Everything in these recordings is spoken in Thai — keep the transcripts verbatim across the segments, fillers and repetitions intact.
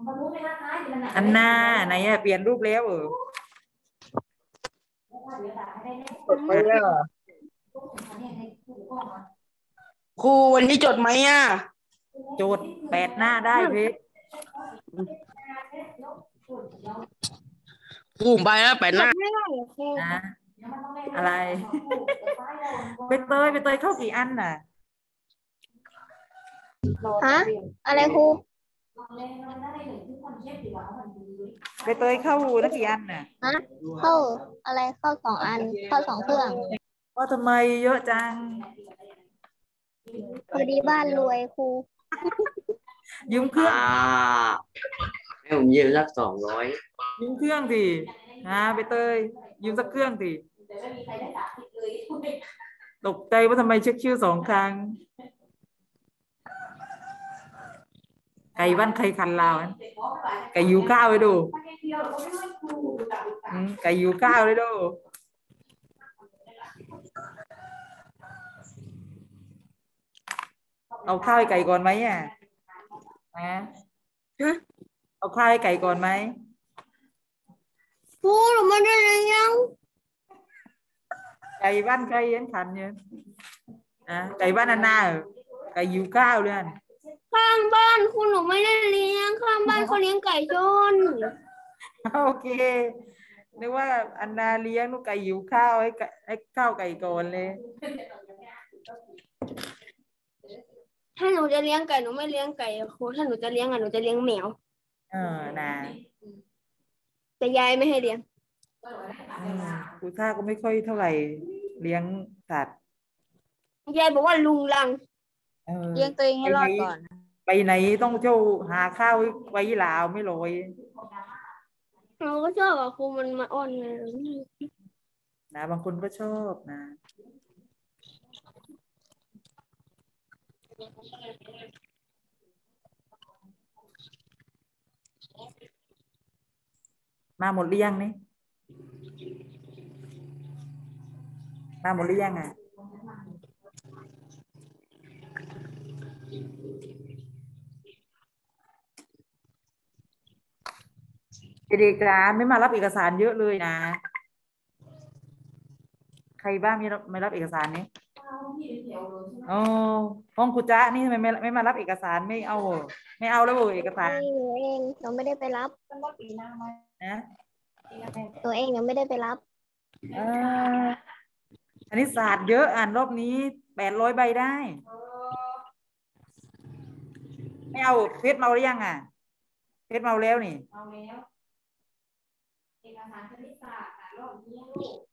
อันน่าไหนอะเปลี่ยนรูปแล้วเออจดไหมอ่ะครูวันนี้จดไหมอ่ะโจทย์แปดหน้าได้เพชรครูไปแล้วไปหน้านะอะไรไปเตยไปเตยเข้ากี่อันน่ะฮะอะไรครูไปเตยเข้านักกี่อันน่ะฮะเข้าอะไรเข้าสองอันเข้าสองเครื่องว่าทำไมเยอะจังพอดีบ้านรวยครูยืมเครื่องให้ผมยืมสักสองร้อยยืมเครื่องสินะไปเตยยืมสักเครื่องสิตกใจว่าทำไมเช็คชื่อสองครั้งไก่บ้านใครคันลาวไก่ยูข้าวไปดูไก่ยูข้าวเลยดูเอาข้าวให้ไก่ก่อนไหมอ่ะนะเอาข้าวให้ไก่ก่อนไหมครูหนูไม่ได้เลี้ยงไก่บ้านใครยันขันเนี่ยอ่ะไก่บ้านอันน่าไก่ยูข้าวเลยข้างบ้านคุณหนูไม่ได้เลี้ยงข้างบ้านเขาเลี้ยงไก่ชนโอเคนึกว่าอันนาเลี้ยงลูกไก่หิวข้าวให้ให้ข้าวไก่ก่อนเลยถ้าหนูจะเลี้ยงไก่หนูไม่เลี้ยงไก่ครูถ้าหนูจะเลี้ยงอ่ะหนูจะเลี้ยงแมวเออนะแต่ยายไม่ให้เลี้ยงครูท่าก็ไม่ค่อยเท่าไหร่เลี้ยงสัตว์ยายบอกว่าลุงลังเลี้ยงตัวเองให้รอดก่อนไปไหนต้องเจ้าหาข้าวไว้ลาวไม่ลอยเราก็ชอบอ่ะครูมันมาอ้อนไงนะบางคนก็ชอบนะมาหมดหรือยังนี่มาหมดหรือยังอ่ะเด็กๆนะไม่มารับเอกสารเยอะเลยนะใครบ้างไม่รับไม่รับเอกสารนี้โอ้ห้องครูจ๊ะนี่ทำไมไม่ไม่มารับเอกสารไม่เอาไม่เอาแล้วเอกสารตัวเองเราไม่ได้ไปรับนะตัวเองยังไม่ได้ไปรับอันนี้ศาสตร์เยอะอ่านรอบนี้แปดร้อยใบได้ไม่เอาเพชรเมาหรือยังอ่ะเพชรเมาแล้วนี่เมาแล้วเอกสารคณิตศาสตร์รอบนี้ลูก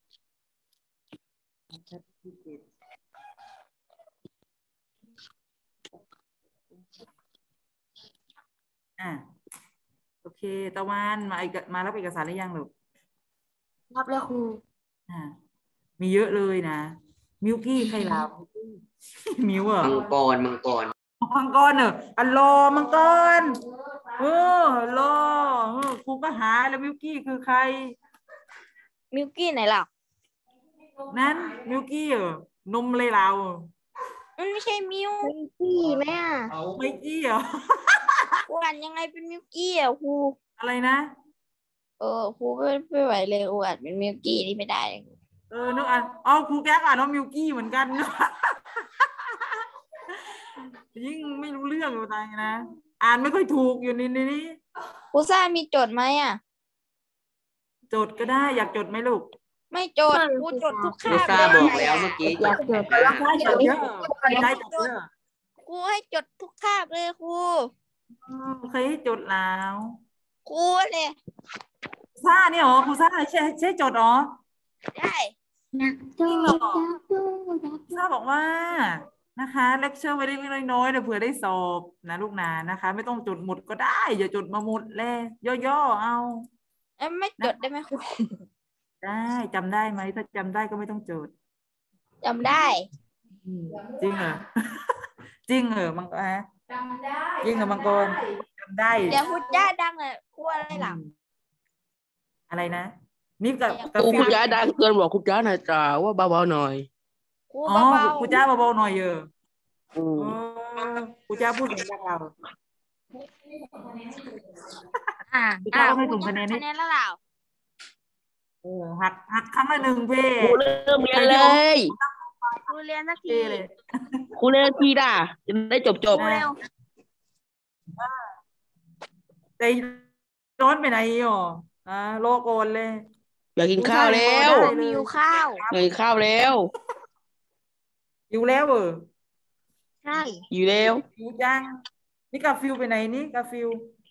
อ่ะโอเคตะวันมามารับเอกสารหรือยังลูกรับแล้วครูอ่ามีเยอะเลยนะมิวกี้ใครรับมิวอ่ะมังกรมังกรมังกรเนอะอัลโลมังกรเออรอครูก็หาแล้วมิวกี้คือใครมิวกี้ไหนล่ะนั้นมิวกี้เหรอนมเลยเรามันไม่ใช่มิวกี้ไหมอ่ะไม่กี้เหรออ่านยังไงเป็นมิวกี้อ่ะครูอะไรนะเออครูไม่ไม่ไหวเลยอ่านเป็นมิวกี้นี่ไม่ได้เออนึกอ่านอ๋อครูแก๊กอ่านว่ามิวกี้เหมือนกันยิ่งไม่รู้เรื่องอะไรนะอ่านไม่ค่อยถูกอยู่ในนี้ครูซ่ามีจดไหมอ่ะจดก็ได้อยากจดไหมลูกไม่จดครูจดทุกคาบครูซ่าบอกแล้วเมื่อกี้อยากจดจดเยอะได้จดเยอะครูให้จดทุกคาบเลยครูเคยให้จดแล้วครูเลยซ่าเนี่ยหรอครูซ่าใช่ใช่จดหรอได้จริงเหรอซ่าบอกว่านะคะเลคเชอร์ไว้เล็กๆน้อยๆเดี๋ยวเผื่อได้สอบนะลูกนานะคะไม่ต้องจดหมดก็ได้อย่าจดมาหมดเลยย่อๆเอาไม่จดได้ไหมครูได้จำได้ไหมถ้าจำได้ก็ไม่ต้องจดจำได้จริงเหรอจริงเหรอมังกรจำได้จริงเหรอมังกรจำได้เดี๋ยวคุณย่าดังเลยครูอะไรหลังอะไรนะนี่กับครูจ้าดังเกินบอกครูจ้าหน่อยจ้าว่าเบาๆหน่อยอ๋อครูจ้าเบาๆหน่อยเยอะครูจ้าพูดเสียงดังเราอ่าคุณอ่าเจ้าก็ไม่ครูส่งจะคะแนหันกให้คะแนนแล้วเหรอเออหักหักครั้งละหนึ่งเพ่ครูเริ่มเรียใครนเลที่เอายครูเรียนสักเพ่ทีเลยครูเริ่มทีด่ะจะได้จบจบครูเร็วใจร้อนไปไหนอ่ะอ่าโลกโอนเลยอยากกินดูข้าวท่าแล้พอวได้ผมเลหิยวข้าวอยากกินข้าวแล้วอยู่แล้วเออใช่อยู่แล้วอยู่จังนี่กาฟิลไปไหนนี่กาฟิล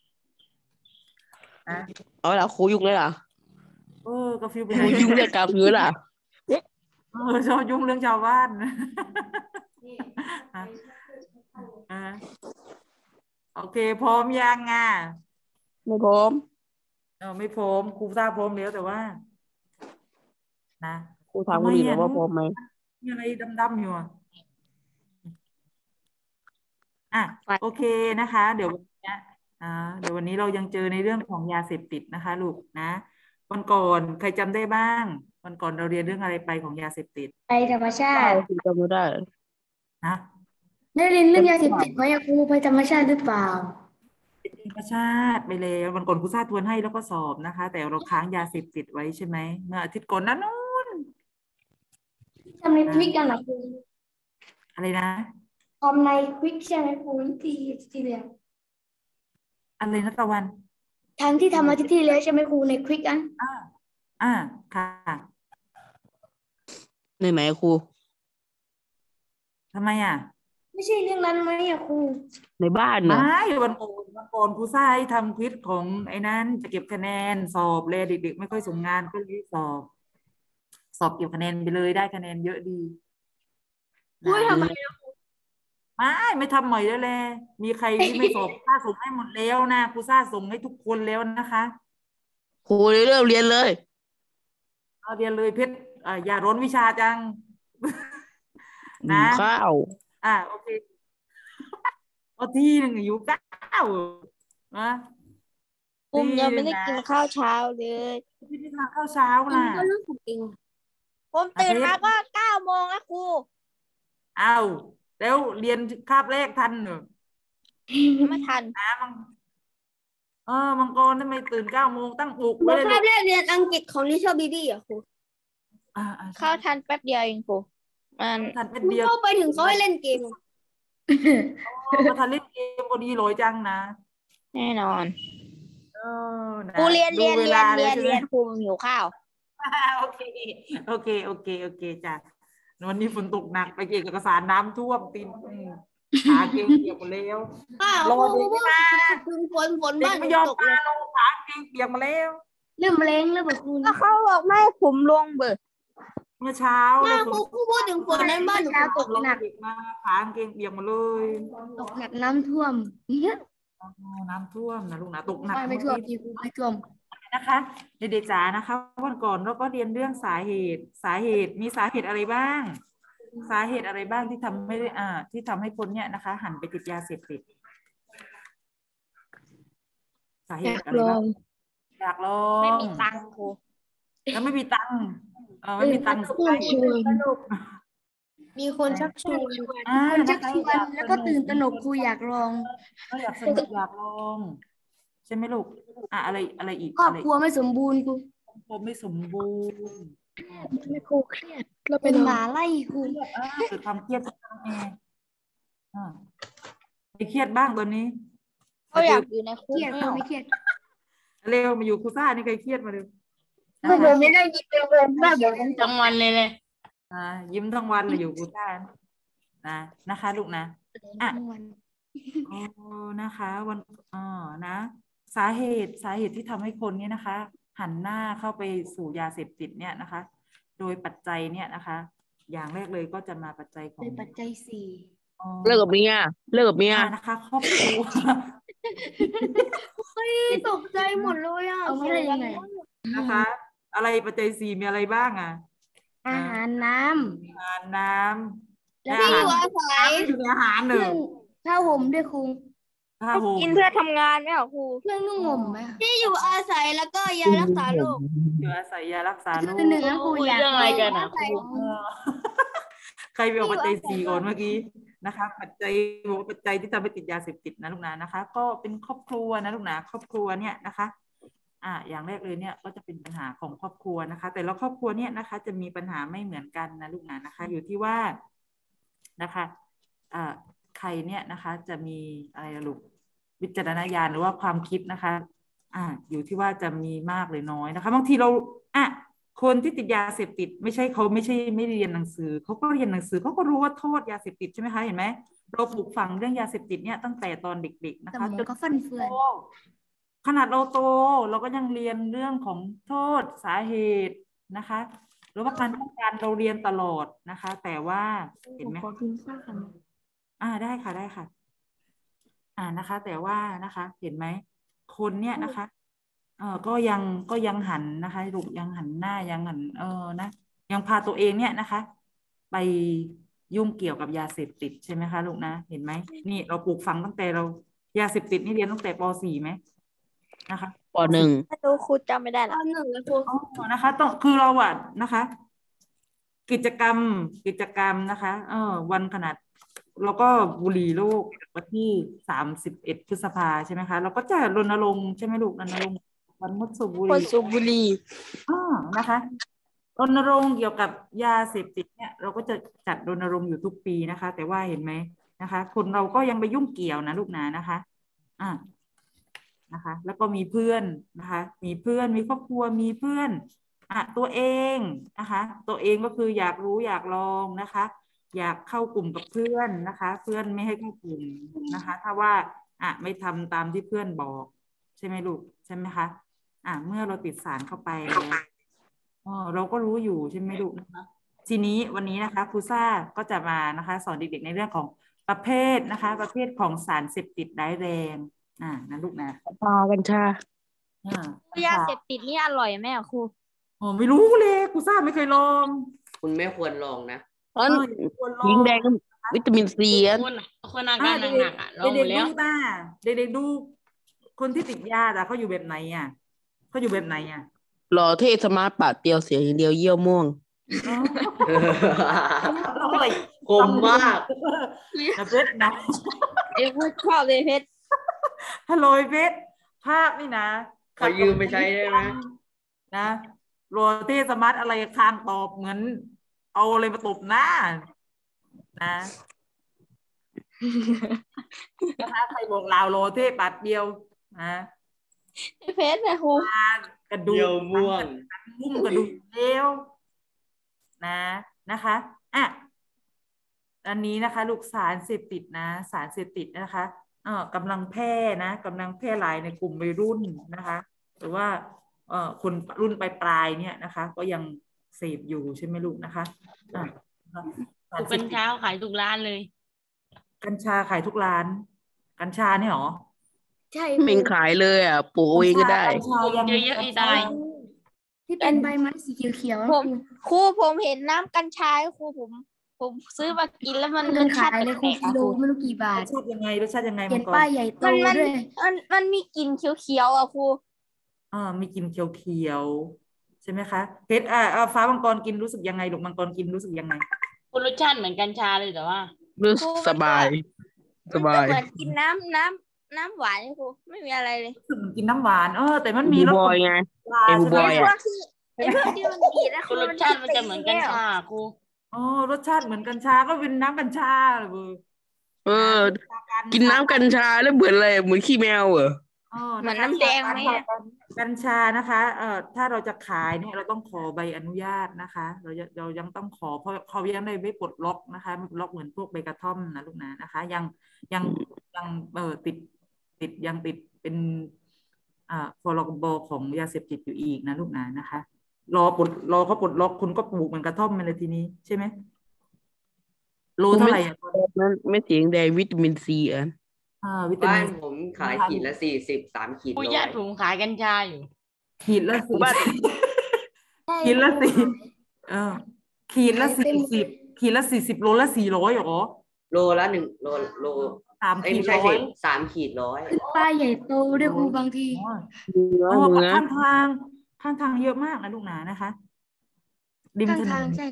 อ่ะเอาล่ะครูยุ่งเลยล่ะเออกาฟิลไปคไหนรูยุ่งเรื่องการเงินล่ะเออชอบยุ่งเรื่องชาวบ้านอ่ะอ่ะโอเคพร้อมยังอ่ะไม่พร้อมเออไม่พร้อมครูทราบพร้อมแล้วแต่ว่า นะครูถามคนอื่นทำไมอ่ะว่าพร้อมไหมมีอะไรดำๆอยู่อ่ะอ่ะโอเคนะคะ เดี๋ยววันนี้อ่าเดี๋ยววันนี้เรายังเจอในเรื่องของยาเสพติดนะคะลูกนะวันก่อนใครจำได้บ้างวันก่อนเราเรียนเรื่องอะไรไปของยาเสพติดไปธรรมชาใช่ติครูจำไม่ได้นะได้เรียนเรื่องยาเสพติดไหมอะครูไปธรรมชาติหรือเปล่าเป็นธรรมชาติไปแล้ววันก่อนครูทราบทวนให้แล้วก็สอบนะคะ แต่เราค้างยาเสพติดไว้ใช่ไหมเมื่ออาทิตย์ก่อนนั้นนู้นทำในควิกกันเหรอครูอะไรนะทำในควิกใช่ไหมครูที่ที่เรียนอะไรนะตะวันทางที่ทำอาทิตย์ที่แล้วใช่ไหมครูในควิกกันอ่าอ่าค่ะในไหนครูทำไมอ่ะไม่ใช่เรื่องนั้นไหมอะครูในบ้านไม่น่ะวันก่อนวันก่อนครูทราบให้ทำควิซของไอ้นั้นจะเก็บคะแนนสอบเลยเด็กๆไม่ค่อยส่งงานก็เลยสอบ สอบเก็บคะแนนไปเลยได้คะแนนเยอะดีครูนะทำไมไม่ไม่ทำใหม่แล้วแหละมีใครที่ไม่สอบ ครูซ่าส่งให้หมดแล้วนะครูซ่าส่งให้ทุกคนแล้วนะคะครูเริ่มเรียนเลยเอาเรียนเลยเพชรอ่าอย่าร้อนวิชาจังหินะวข้าวอ่าโอเคเอาที่หนึ่งอยู่เก้านะผมที่ยังหไม่นึ่งได้นะกินข้าวเช้าเลยที่ไม่ทานข้าวเช้ามันล่ะก็เรื่องของเองผมตื่นอาทิตย์มาก็เก้าโมงแล้วครูเอาแล้วเรียนคาบแรกทันเหรอไม่ทันนะมังเออมังกรทำไมตื่นเก้าโมงตั้งปลุกครูไว้เลยคาลูบกแรกเรียนอังกฤษของลิชบีบี้อะครูอ่าอ่าเข้าทันแป๊บเดียวเองครูมันทันเป็นครูเดียวเข้าไปถึงเขาให้เล่นเกมมาทันเล่นเกมพอดีโหลยจังนะแน่นอนเออนะครูเรียนดูเรียนเวเรียลาน เลเรียยนใช่ไหมเรียนครูหิวข้าวโอเคโอเคโอเคโอเคจ้ะวันนี้ฝนตกหนักไปเก็บเอกสารน้ำท่วมตีนอืมขาเกงเปียกหมดแล้วอ้าวรอครูเด็กพูไม่ดมาถึงฝนฝนเด็บ้าก นไม่หนูยอมตกมาเลยลงขาเกงเปียกมาแล้วเรื่องแรงเรื่องแบบครูก็เขาบอกไม่ให้ผมลงเบอร์เมื่อเช้ามาเลยครูครูพูดถึงฝนนั้นบ้านหนูเช้าตตกกลงหนักเด็กมาขากางเกงเปียกหมาเลยตกหนักน้ำท่วมเยอะอ๋อน้ำท่วมนะลูกนะตกหนักไม่ไม่ท่วมที่ครูไม่ท่วมนะคะเด็กๆจ๋านะคะวันก่อนเราก็เรียนเรื่องสาเหตุ สาเหตุมีสาเหตุอะไรบ้าง สาเหตุอะไรบ้างที่ทำให้อ่า ที่ทำให้คนเนี้ยนะคะ หันไปติดยาเสพติด สาเหตุอะไรบ้างอยากลองไม่มีตังค์ครูแล้วไม่มีตังค์เออไม่มีตังค์สุดท้ายมีคนชักชวนอ่าคนชันะกคะชวนแล้วก็ตื่นตระหนกครูอยากลองก็อยากสนุกอยากลอง ใช่ไหมลูกอ่ะอะไรอะไรอีกครอบอะไรครัวไม่สมบูรณ์ครูผมไม่สมบูรณ์ไม่ครูเครียดเราเป็นหมาไล่ครูเครียดอ่าเกิดความเครียดจากตัวเองอ่าไม่เครียดบ้างตอนนี้เขาอยากอยู่ในคุเคกรียดไม่ครูเอาไม่เครียดเร็วมาอยู่ครูซ่านี่ใครเครียดมาเร็วครูผมไม่ได้ยินเป็นเวรบ้าเดี๋ยวผมทั้งวันเลยเลยอ่ายิ้มทั้งวันเลยอยู่ครูซ่านะนะคะลูกนะ อ่ะ โอ้นะคะวันอ๋อนะ สาเหตุสาเหตุที่ทำให้คนเนี้นะคะ หันหน้าเข้าไปสู่ยาเสพติดเนี่ยนะคะ โดยปัจจัยเนี่ยนะคะ อย่างแรกเลยก็จะมาปัจจัยของเป็นปัจจัยสี่อ๋อเลิกกับเมียเลิกกับเมียอ่านะคะครอบครัวเฮ้ยตกใจหมดเลยอ่ะเอาไม่ได้ยังไงนะคะ อะไรปัจจัยสี่มีอะไรบ้างอ่ะอาหารน้อาหารน้ำำแล้วอาที่หารอยู่อาศัยน้ำอยู่ในอาหารเคหนึ่รื่อง งผ้าห่มด้วยครูผ้าห่มกินเพื่อทำงานไหมเหรอครูเครื่องนุ่งห่มไหมที่อยู่อาศัยแล้วก็ยารักษาโรคอยู่อาศัยยารักษาโรคคือหนึ่งนะครูอยากเรื่องอะไรกันอ่ะครูเออใครไปเอาปัจจัยสี่ก่อนเมื่อกี้นะคะ ปัจจัยปัจจัยที่ทำให้ติดยาเสพติดนะลูกนะนะคะ ก็เป็นครอบครัวนะลูกนะครอบครัวเนี่ยนะคะอ่าอย่างแรกเลยเนี่ยก็จะเป็นปัญหาของครอบครัวนะคะ แต่ละครอบครัวเนี่ยนะคะจะมีปัญหาไม่เหมือนกันนะลูกนะนะคะ อยู่ที่ว่านะคะอ่าใครเนี่ยนะคะจะมีอะไรลูกวิจารณญาณหรือว่าความคิดนะคะอ่าอยู่ที่ว่าจะมีมากหรือน้อยนะคะบางทีเราอ่ะคนที่ติดยาเสพติดไม่ใช่เขาไม่ใช่ไม่เรียนหนังสือเขาก็เรียนหนังสือเขาก็รู้ว่าโทษยาเสพติดใช่ไหมคะเห็นไหมเราปลูกฝังเรื่องยาเสพติดเนี่ยตั้งแต่ตอนเด็กๆนะสคะมองก็ฟันเฟือนขนาดเราโตเราก็ยังเรียนเรื่องของโทษสาเหตุนะคะหรือว่าการป้องกันเราเรียนตลอดนะคะ แต่ว่าเห็นไหมอ่าได้ค่ะได้ค่ะอ่านะคะ แต่ว่านะคะ เห็นไหมคนเนี่ยนะคะเออก็ยังก็ยังหันนะคะลูกยังหันหน้ายังหันเออนะยังพาตัวเองเนี่ยนะคะ ไปยุ่งเกี่ยวกับยาเสพติดใช่ไหมคะลูกนะเห็นไหมนี่เราปลูกฝังตั้งแต่เรายาเสพติดนี่เรียนตั้งแต่ป .สี่ ไหมนะคะปหนึ่งไม่รู้ครูจำไม่ได้ตละอนหนึ่งเลยครูอ๋อนะคะต้องคือเราอะนะคะ กิจกรรมกิจกรรมนะคะ เออวันขนาดแล้วก็บุหรี่โลกวันที่สามสิบเอ็ดพฤษภาใช่ไหมคะเราก็จะรณรงค์ใช่ไหมลูกรณรงค์วันงดสูบบุหคนรี่สูบบุหรี่อ๋อนะคะรณรงค์เกี่ยวกับยาเสพติดเนี่ยเราก็จะจัดรณรงค์อยู่ทุกปีนะคะ แต่ว่าเห็นไหมนะคะ คนเราก็ยังไปยุ่งเกี่ยวนะลูกนะนะคะอ่านะคะ แล้วก็มีเพื่อนนะคะ มีเพื่อนมีครอบครัวมีเพื่อนอ่ะตัวเองนะคะ ตัวเองก็คืออยากรู้อยากลองนะคะ อยากเข้ากลุ่มกับเพื่อนนะคะ เพื่อนไม่ให้เข้ากลุ่มนะคะ ถ้าว่าอ่ะไม่ทำตามที่เพื่อนบอกใช่ไหมลูกใช่ไหมคะอ่ะเมื่อเราติดสารเข้าไปแล้วอ๋อเราก็รู้อยู่ใช่ไหมลูกนะคะทีนี้วันนี้นะคะครูซ่าก็จะมานะคะ สอนเด็กๆในเรื่องของประเภทนะคะ ประเภทของสารเสพติดร้ายแรงอ่านะลูกนะปลากัญชาอ่ายาเสพติดนี่อร่อยไหมอะครูอ๋อไม่รู้เลยครูซ่าไม่เคยลองคุณไม่ควรลองนะเพราะเอออย่าควรลองยิงแดงวิตามินซีอะคนคนอาอ่าการเด็กหนักๆอ่ะลองหมเด็กดๆแล้วดูตาเด็กๆดูคนที่ติดยาแต่เขาอยู่แบบไหนอ่ะเขาอยู่แบบไหนอ่ะหล่อเท่สมาร์ทปาดเปรียวเสียงอย่างเดียวเยี่ยวม่วงอ๋ออร่อยคมมากนะเพชรนะเอ้ยพูดชอบเลยเพชรฮัลโหลเพชรภาพนี่นะขอยืมไปใช้ได้ไหมนะโรตีสมาร์ทอะไรคางตอบเหมือน เอาอะไรมาตบหน้านะนะคะใครบอกลาวโรเทปัดเดียวนะเพชรนะครูกระดูเยี่ยวกม่วงมุ่งกระดูกเดียวนะนะคะอ่ะอันนี้นะคะ ลูกสารเสพติดนะ สารเสพติดนะคะเออกำลังแพร่นะกำลังแพร่หลายในกลุ่มวัยรุ่นนะคะ หรือว่าเอ่อคนรุ่นปลายๆเนี่ยนะคะ ก็ยังเสพอยู่ใช่ไหมลูกนะคะอ่ะสารถูกเสกัพญติดชาขายทุกร้านเลยกัญชาขายทุกร้าน กัญชาเนี่ยหรอใช่ไม่ขายเลยอ่ะปลูกเอาเองก็ได้กัญชายังเยอะๆอีตายที่เป็นใบไม้สีเขียวๆผมครูผมเห็นน้ำกัญชาครูผม ผมซื้อมากินแล้วมันเดิรนสชาขายติเลยคแปรูลกๆกิอะโลครูไม่รู้กี่บาร ทสชาติยังไงรสชาติยังไงเขียนมังกรป้ายใหญ่โตมันมันด้วยมันมันมีกลิ่นเขียวๆอะครูอ่ามีกลิ่นเขียวๆใช่ไหมคะเพชรอ่าอ่าฟ้ามังกรกินรู้สึกยังไงลูกมังกรกินรู้สึกยังไงคุณรสชาติเหมือนกัญชาเลยแต่ว่ารู้สึกสบาย สมันบาก็ยเหมือนกินน้ำน้ำน้ำหวานครูไม่มีอะไรเลยรู้สึกเหมือนกินน้ำหวานเออแต่มันมีบูรสบอยไงปลาไอ้บูใช่ไหมบอยไอ้พวอะกที่ไอ้พวกที่มันดีนะคคุรูณรสชาติมันจะเหมือนกัญชาครูอ๋อรสชาติเหมือนกัญชาก็เป็นน้ำกัญชาเลยเบอร์เออกัญกินน้ำกัญชาแล้วเหมือนอะไรเหมือนขี้แมวเหรออ๋อเหมือนนะคะน้ำแดงไหมอะกัญชานะคะเอ่อถ้าเราจะขายเนี่ยเราต้องขอใบอนุญาตนะคะ เราจะเรายังต้องขอเพราะเขายังไม่ไม่ปลดล็อกนะคะไม่ปลดล็อกเหมือนพวกใบกระท่อมนะลูกนะนะคะ ยังยังยังเออติดติดยังติดเป็นอ่าพรบของยาเสพติดอยู่อีกนะลูกนะนะคะ รอปลดรอเขาปลดล็อกคุณก็ปลูกเหมือนกระท่อมมาเลยทีนี้ใช่ไหมโลเท่าไหร่อ่ะนั้นไม่เสียงแดงวิตามินซีอ่ะอ่าวิตาบ้ามินนผมขายขีดละสี่สิบสามขีดผู้ร้อญาย ติผมขายกัญชาอยู่ขีดละสี่บ้านขีดละสี่เออขีดละสี่สิบขีดละสี่สิบโลละสี่ร้อยหรอโลละหนึ่งโลโลสามเอ้ยขีดไม่ใช่ร้อสิยสามขีดร้อยป้ายใหญ่โตด้วยครูบางทีอ๋อเนื้ออ๋อเนื้อข้างทางข้างทางเยอะมากนะลูกหนานะคะริมข้างถนทางนใช่ครู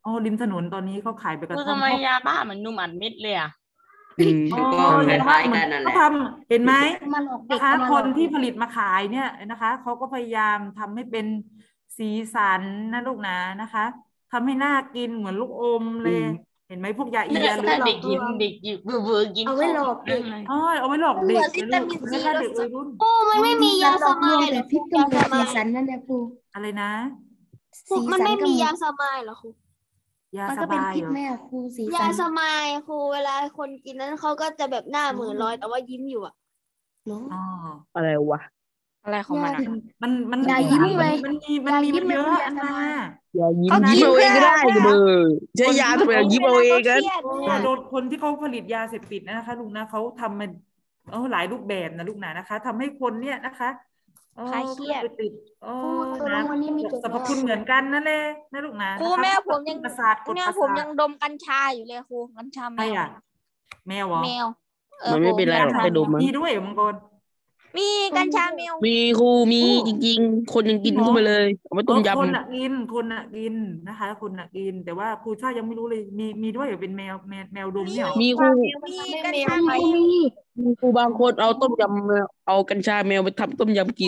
อ๋อริมถนนตอนนี้เขาขายไปกคระรูท่อมทำไมยาบ้าเหมือนนุ่มอัดเม็ดเลยอ่ะอืมอ๋อก็คเห็นล้าว่ายๆเหมืกัอนนนั่นแหเขาละทำเห็นไหมมาหลอกเด็กนะคะมาคหลอน กที่ผลิตมาขายเนี่ยนะคะเขาก็พยายามทำให้เป็นสีสันนะลูกนะนะคะทำให้น่ากินเหมือนลูกอมเลย เห็นไหมพวกยาอีเนี่ยยาถ้าลืเด็มกกินเด็กกินเบื่อเบื่อกินเอาไว้หลอกเด็กอ๋อเอาไว้หลอกเด็กนะลูกไม่ค่าเด็กวัยรุ่นครูมันไม่มียาสมายเหรแต่อพริกกำเนิดสีสันนั่นแหละครูอะไรนะครูมันไม่มียาสมายเหรอครูยามันสก็เป็นบายพิษเหรอแม่ครูสียาสันสมายครูเวลาคนกินนั้นเขาก็จะแบบหน้าเหมือนลอยแต่ว่ายิ้มอยู่อ่ะเนาะอ๋ออะไรวะอะไรของมันอ่ะมันมันอย่ายิ้มเลยมันมีมันอย่ามียิ้มันมเยเลยอะครูอันอย่าน่ะอย่ายิ้มเขายิ้มกินเอาเองก็ได้แค่เบอร์ใช้ยาทำไมยิ้มเอาเองกันเออโดนคนที่เขาผลิตยาเสพติดนะคะลุงนะเขาทำมันเออหลายรูปแบบนะลูกนะนะคะทำให้คนเนี่ยนะคะเออคลายเครียดไปติดเออครูนะวันนี้มีจดสรรพคุณเหมือนกันนั่นแหละนะลูกนะครูนะคะแม่ผมยังประสาทกดแม่ประผมสาทยังดมกัญชาอยู่เลยครูกัญชาแมใครวอ่ะแมวเหรอแมวเออมันไม่เป็นไรหรอกผไปดมมันมีด้วยเหรอมังกรมีกัญชาแมวมีครูมีจริงๆ คนยังกินเข้าไปเลยเอาไปเอต้มอคนยำน่ะกินคนน่ะกินนะคะ คนน่ะกิน แต่ว่าครูชายังไม่รู้เลยมีมีด้วยเหรอเป็นแมวแมวแมวดมเนี่ยเหรอมีครูมีกัญชาไม่แมวมีมีครูบางคนเอาต้มยำเอากัญชาแมวไปทำต้มยำกิน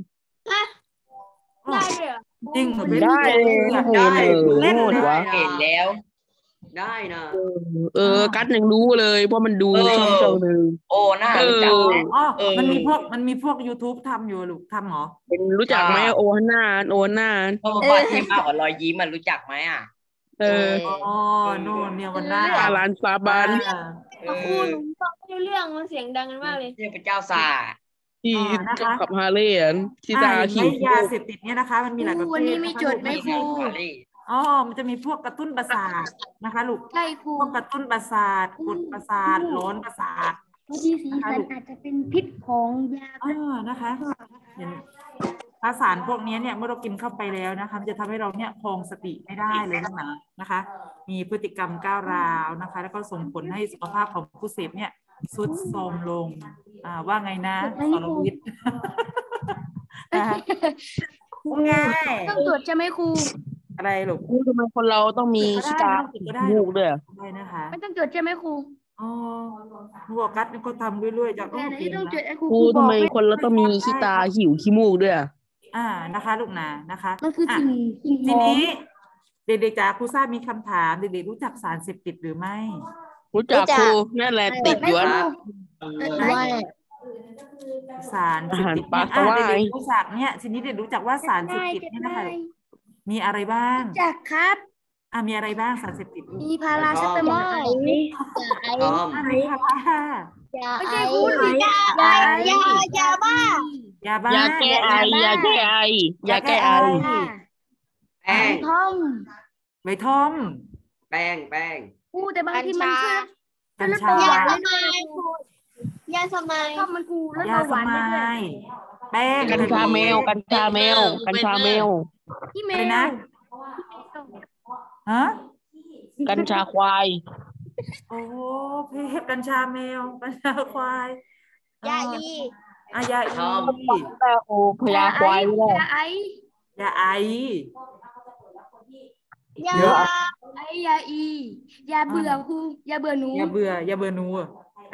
ได้เลยเหรอจริงเหรอได้เลยได้เออเล่นโหดเลวะยเห็นแล้ว ได้นะเออกัดยังรู้เลยเพราะมันดูเออช่องช่องหนึ่งโอ้น่ารู้จักเออแน่อ๋อเออมันมีพวกมันมีพวก YouTube ทำอยู่ลูกทำเหรอเป็นรู้จักไหมโอฮาน่าโอฮาน่าเพราะว่าบ้านที่มากกว่ารอยยิ้มมันรู้จักไหมอ่ะเอออ๋อโน่นเนี่ยวันหน้าอาลานฟาบานอ่าเอครูอหนูฟังไม่รู้เรื่องมันเสียงดังกันมากเลยเทพเจ้าซาที่อ๋อนะคะขับฮาร์เลย์อะที่ตาอ่าขิเห็นวไหมยาเสพติดเนี่ยนะคะ มันมีหลายประเภทวันนี้มีนะคะจดไหมลูกครูอ๋อมันจะมีพวกกระตุ้นประสาทนะคะลูกใช่ครูพวกกระตุ้นประสาทกดประสาทร้อนประสาทบางทีสีสันอาจจะเป็นพิษของยาอ่านะคะเห็นภาสารพวกนี้เนี่ยเมื่อเรากินเข้าไปแล้วนะคะมันจะทำให้เราเนี่ยครองสติไม่ได้เลยนะนะคะ มีพฤติกรรมก้าวร้าวนะคะ แล้วก็ส่งผลให้สุขภาพของผู้เสพเนี่ยทรุดโทรมลงอ่าว่าไงนะสรวิทย์ นะคะง่ายต้องตรวจใช่ไหมครูอะไรลูกครูทำไมคนเราต้องมีขี้ตาก็ได้มูกด้วยอะได้นะคะไม่ต้องตรวจใช่ไหมครูอ๋อหัวกัดนี่ก็ทำเรื่อยๆจากแต่ไหนที่ต้องตรวจไอ้ครูครูบทำอกไมไม่คนเราต้องมีขี้ตาหิวขี้มูกด้วยอะอ่านะคะลูกนะนะคะมันคือสิ่งสิ่งทีของนี้เด็กๆจ๋าครูทราบมีคำถามเด็กๆรู้จักสารเสพติดหรือไม่รู้จักครูนั่นแหละติดอยู่คอะรูว่าสารเสพติดอาหารปลาอ่ะสวายเด็กๆรู้จักเนี่ยทีนี้เด็กรู้จักว่าสารเสพติดเนี่ยนะคะมีอะไรบ้างจากครับอ่ะมีอะไรบ้างสารเสพติดมีพาราเซตามอลพร้อมอ่ะมีค่ะไม่ใช่ครูหรือยายายายาบ้ายาบ้ายาแก้ไอยาแก้ไอยาแก้ไอแป้งท่อมใบท่อมแป้งแป้งครูแต่บางทีมันช่วยกัญชาลดเบาหยาวานสมายครูยาสมายท่อมมันครูลดยาเบาหสวานได้มาด้วยยแป้งกัญชาแมวกัญชาแมวกัญชาแมวที่แมอะไรวนะฮะกัญชาควายโอ้เพศกัญชาแมวกัญชาควายยาอีอ่ะยาอีแต่โอพญาควายไม่ได้ยาไอยาไอยาเยอะไอยาอียาเบื่อครูยาเบื่อหนูอย่าเบื่ออย่าเบื่อหนูอะ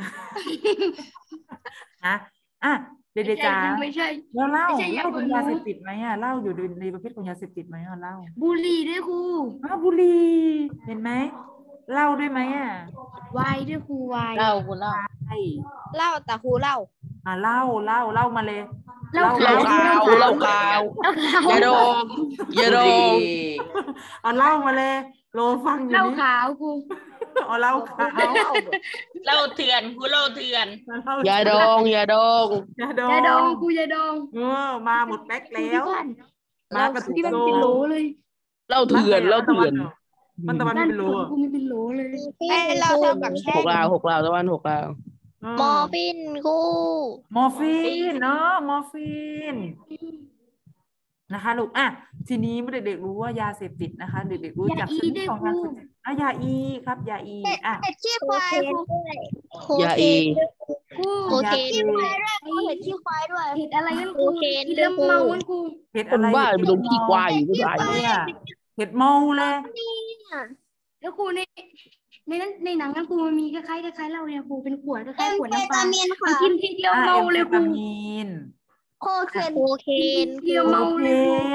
นะอ่ะเด็กๆจ๋าไม่ใช่แล้วเหล้าไม่ใช่เหล้าเป็นอย่ายาเบื่เสอพติดไหมอ่ะเหล้าอยู่ในประเภทของยาเสพติดไหมอ่ะเหล้าบุหรี่ด้วยครูอ้าวบุหรี่เห็นไหมเหล้าด้วยไหมอ่ะวายด้วยครูวายเล่าคุณเล่าใช่เหล้าแต่ครูเหล้าอ่ะเหล้าเหล้าเหล้ามาเลยเหล้าเหล้าขาวเหล้าขาวเหล้าขาวอย่าดองอย่าดองเอาเหล้ามาเลยโลฟังอยู่เหล้านี่ขาวครูเอาเหล้าขาวเล่าเถื่อนครูเล่าเถื่อนเหล้าอย่าดองอย่าดองอย่าดองยาดองครูยาดองเออมาหมดแป๊กแล้วบ้านมากระตุกที่มันโซเป็นโหลเลยเหล้าเถื่อนเหล้าเถื่อนมันตะวันบ้านเป็นโลผมอ่ะครูไม่เป็นโหลเลยไอเราเท่ากับแช่หกลาวหกลาวตะวันหกลาวเออมอร์ฟินครูมอร์ฟีนเนาะมอร์ฟีนนะคะลูกอ่ะทีนี้เมื่อเด็กๆรู้ว่ายาเสพติดนะคะ เด็กๆรู้จักชนิดของยาเสพติดอ่ะยาอีครับยาอีอ่ะเห็ดขี้ควายครูโคอย่าเคนอีครูโคเคนยาอีเขาเห็ดขี้ควายด้วยเห็ดอะไรกันครูโอเคกินแล้วเมากันครูเห็ดคอะนไรบ้าไปลงขี้ควายอยู่ก็ได้เนี่ยเห็ดเมาเลยแล้วครูในในนั้นในหนังนั้นครูมันมีคล้ายๆคล้ายๆเหล้าเนี่ยครูเป็นขวดคเอ็ล้ายมๆขวดเฟน้ำปลาตามีนมัค่ะนกินทีเดียวอ่าเมาเอ็มเลเฟยครูตามีนโคเคนโคเคนเดียวโคเมาเคน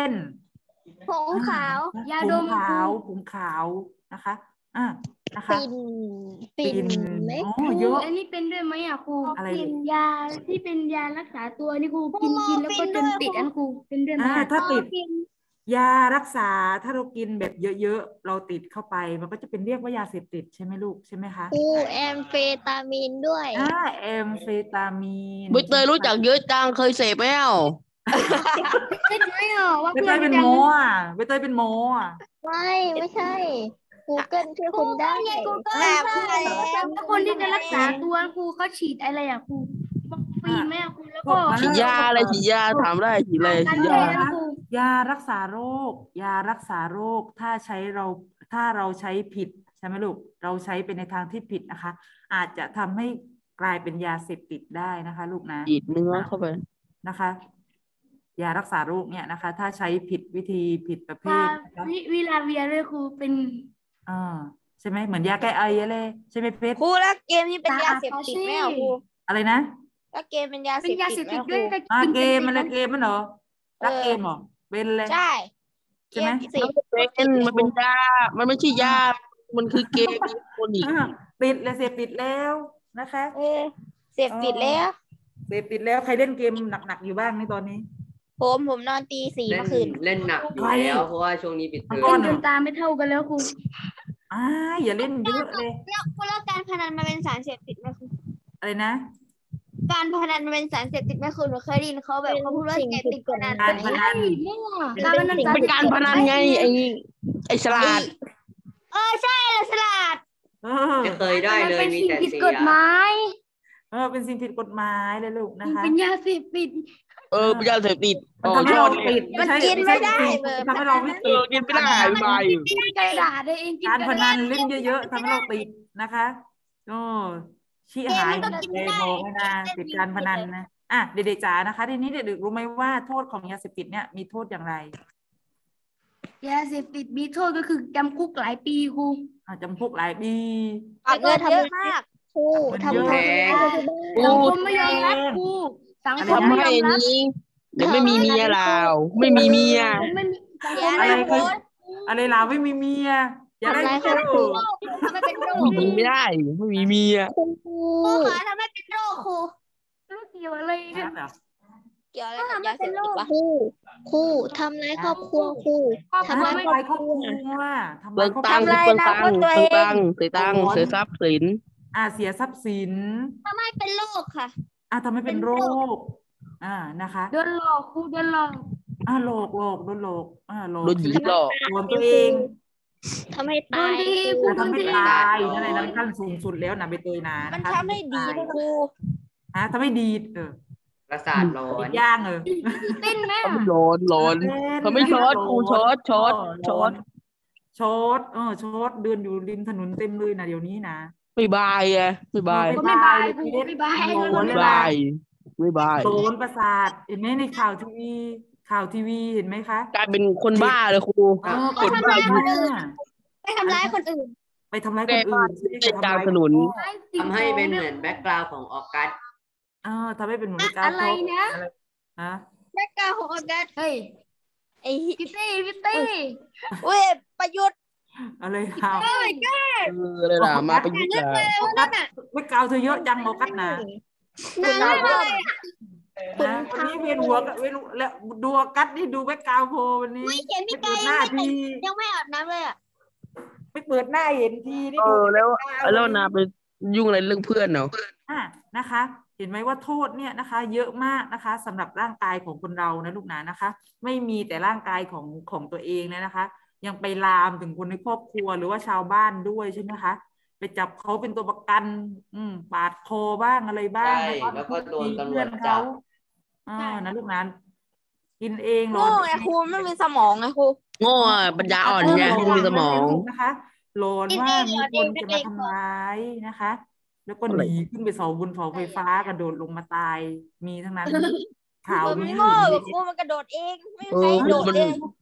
ผงขาวยาผดงมขาวครูผงขาวนะคะอ่านะคะปิ่นปิ่ปิ่นนไหมโอ้ครูเยอะอันนี้เป็นด้วยไหมอ่ะครูอะไรกินยาที่เป็นยารักษาตัวนี่ครูครูกินกินมอร์แล้วฟิก็นจด้นวยติดครูอันครูเป็นด้วยไหมอ่าอ่ะถ้าติดฟินยารักษาถ้าเรากินแบบเยอะๆเราติดเข้าไปมันก็จะเป็นเรียกว่ายาเสพติดใช่ไหมลูกใช่ไหมคะครูแอมเฟตามีนด้วยอ่าแอมเฟตามีนใบเตยรู้จักเยอะจังเคยเสพไหมเอ้าเป็นไหมอ่ะว่าใบเพื่เตอนยเป็นจัโมงอ่ะใบเตยเป็นโมอ่ะไม่ไม่ใช่ Google ช่วยคุณได้ไงกูก็แอใช่มแล้วคนที่จะรักษาตัวครูเขาฉีดอะไรอ่ะครูมอร์ฟีนไหมอ่ะครูแล้วก็ฉีดยาอะไรฉีดยาถามได้ฉีดอะไรการฉีดแพยาทย์นะครูยารักษาโรค ยารักษาโรคถ้าใช้เราถ้าเราใช้ผิดใช่ไหมลูกเราใช้ไปในทางที่ผิดนะคะ อาจจะทำให้กลายเป็นยาเสพติดได้นะคะ ลูกนะฉีดเนื้อเข้าไปนะคะ ยารักษาโรคเนี่ยนะคะ ถ้าใช้ผิดวิธีผิดประเภฟาทนะคะวิวิลาเวียเลยครูเป็นอ่าใช่ไหมเหมือนยาแก้ไออะไรใช่ไหมเพชรครูแล้วเกมนี้เป็นยาเสพติดไหมอ่ะครูอะไรนะแล้วเกมเป็นยาเสเป็นพยาติเสดพไหมติดคด้รูวยอ่ากินเกมมันเลยเกมมันเหรอรักเกมเหรอเป็นเลยใช่ใช่ไหมเกสิเป็นมันเป็นยา มันไม่ใช่ยา มันคือเกมอิเล็กทรอนิกส์อ่าติดเลยเสพติดแล้วนะคะเออเสพติดแล้วเสพติดแล้วใครเล่นเกมหนักๆอยู่บ้างในตอนนี้ผมผมนอนตีสี่เล่นเมื่อคืนเล่นหนักอยู่แล้วเพราะว่าช่วงนี้ปิดเทอก้เล่อนนเหรจอนตาไม่เท่ากันแล้วครูอ่าอย่าเล่นเยอะเลยแล้วแล้วการพนันมันเป็นสารเสพติดไหมครูอะไรนะการพนันมันเป็นสารเสพติดไหมครูหนูเคยได้ยินเขาแบบเขาพูดว่าเสพติดพนันการพนันมั่วการพนันเป็นการพนันไงไอ้ไอ้ฉลาดเออใช่เลยฉลาดเออไม่เคยได้เลยเป็นมีสิ่งแต่ผิดเสีกฎยหมายเออเป็นสิ่งผิดกฎหมายเลยลูกนะคะเป็นยาเสพติดเออเป็นยาเสพติดมันอ๋อทำให้ยอเราดเลยติดมันใช่กินไม่ได้ใช่เบอร์ทำให้เราไม่เอติอดกินไม่ได้ไม่ได้กินกระดาษได้เองกินการกระพดานัษนเล่นเยอะๆทำให้เราติดนะคะโอ้ชี้หายเลยบอกเลยนะติดการพนันนะอ่ะเด็กๆจ๋านะคะทีนี้เด็กๆรู้ไหมว่าโทษของยาเสพติดเนี่ยมีโทษอย่างไรยาเสพติดมีโทษก็คือจำคุกหลายปีครูอ่ะจำคุกหลายปีปรับเงินเยอะมากครูมันทำเยอะทำสังคมไม่ยอมรับครูสังคมทำไม่ให้ยอมรับนี้ เดี๋ยวไม่มีเมียเราไม่มีเมียไม่มีสังคอย่ามไม่อะไรยอมเครัยบอะไรลาวไม่มีเมียอย่าได้ทำร้ายเที่ยวครอบครัวทำให้เป็นโรคผู้หญิงไม่ได้ ไม่มีเมียครูครูคะทำให้เป็นโรคครูรู้เกี่ยวอะไรกันเหรอเกี่ยวอะไรกับยาเสพติดวะครูครูทำร้ายครอบครัวครูทำทำร้าร้าย ยครอบครัวทำเบิร้ายกครอบตังคค์รัวเบิกตังค์เบิกตังค์เสียตังค์เสียทรัพย์สินอ่าเสียทรัพย์สินทำให้เป็นโรคค่ะอ่าทำให้เป็นโรคอ่านะคะโดนหลอกครูโดนหลอกอ่าโรคโรคโดนโรคอ่าโรคโดนหญิงหลอกโดนตัวเองทำให้โดตาน ยทีครูครูอ่าทำให้ตายนั่นแหละนั่นขั้นสูงสุดแล้วนะใบเตยนะมันนะคะทำให้ดีดครูฮะทำให้ดีดเออประสาทร้อดีนดย่างเออเต้นไหมเขาไม่ร้อนร้อน เขาไม่ช็อตครูช็อตช็อตช็อตช็อตเออช็อตเดินอยู่ริมถนนเต็มเลยนะเดี๋ยวนี้นะไม่บายอะไม่บายก็ไม่บายครูไม่บายโดนไม่เลยบายไม่บายโดนประสาทเห็นไหมในข่าวทีวีข่าวทีวีเห็นไหมคะกลายเป็นคนบ้าเลยครูเออกดบ้าไปทำร้ายคนอื่นไปทำร้ายคนอื่นเด็กกลางถนนทำให้เป็นเหมือนแบ็กกราวด์ของออกัสเออทำให้เป็นเหมือนการอะไรนะฮะแม่กาของออกัสเฮ้ยไอ้พี่เต้พี่เต้เว้ยประยุทธ์อะไรข่าวเออเลยล่ะมาเป็นยุทธ์ออกัสไม่กาวเธอเยอะจังออกัสนะนั่นเลยนะวันนี้เวียนหัวกับเวียนแล้วดูออกัสนี่ดูแบ็คกราวด์โพลวันนี้ไม่เห็นไม่พี่ไกเปิดหน้าทียังไม่อาบน้ำเลยอ่ะไม่เปิดหน้าเห็นทีนี่เอดูอแล้วต่แล้วนาไปยุ่งอะไรเรื่องเพื่อนเนาะอ่ะนะคะ เห็นไหมว่าโทษเนี่ยนะคะ เยอะมากนะคะสำหรับร่างกายของคนเรานะลูกนะนะคะ ไม่มีแต่ร่างกายของของตัวเองนะนะคะ ยังไปลามถึงคนในครอบครัวหรือว่าชาวบ้านด้วยใช่ไหมคะไปจับเขาเป็นตัวประกัน อืมปาดคอบ้างอะไรบ้างใช่แล้วก็โดนตำรวจเพื่อนจัเขาบอ่านะลูกนะกินเองโง่ไงครูไม่มีสมองไงครูโง่อะปัญญาอ่อนไงไม่มีสมองนะคะหลอนว่ามีคนจะมาทำร้ายนะคะ แล้วก็หนีขึ้นไปเสาบนเสาไฟฟ้ากระโดดลงมาตายมีทั้งนั้นข่าวมันมีโง่แบบครูมันกระโดดเองไม่มีเอใครอโดดมันเองค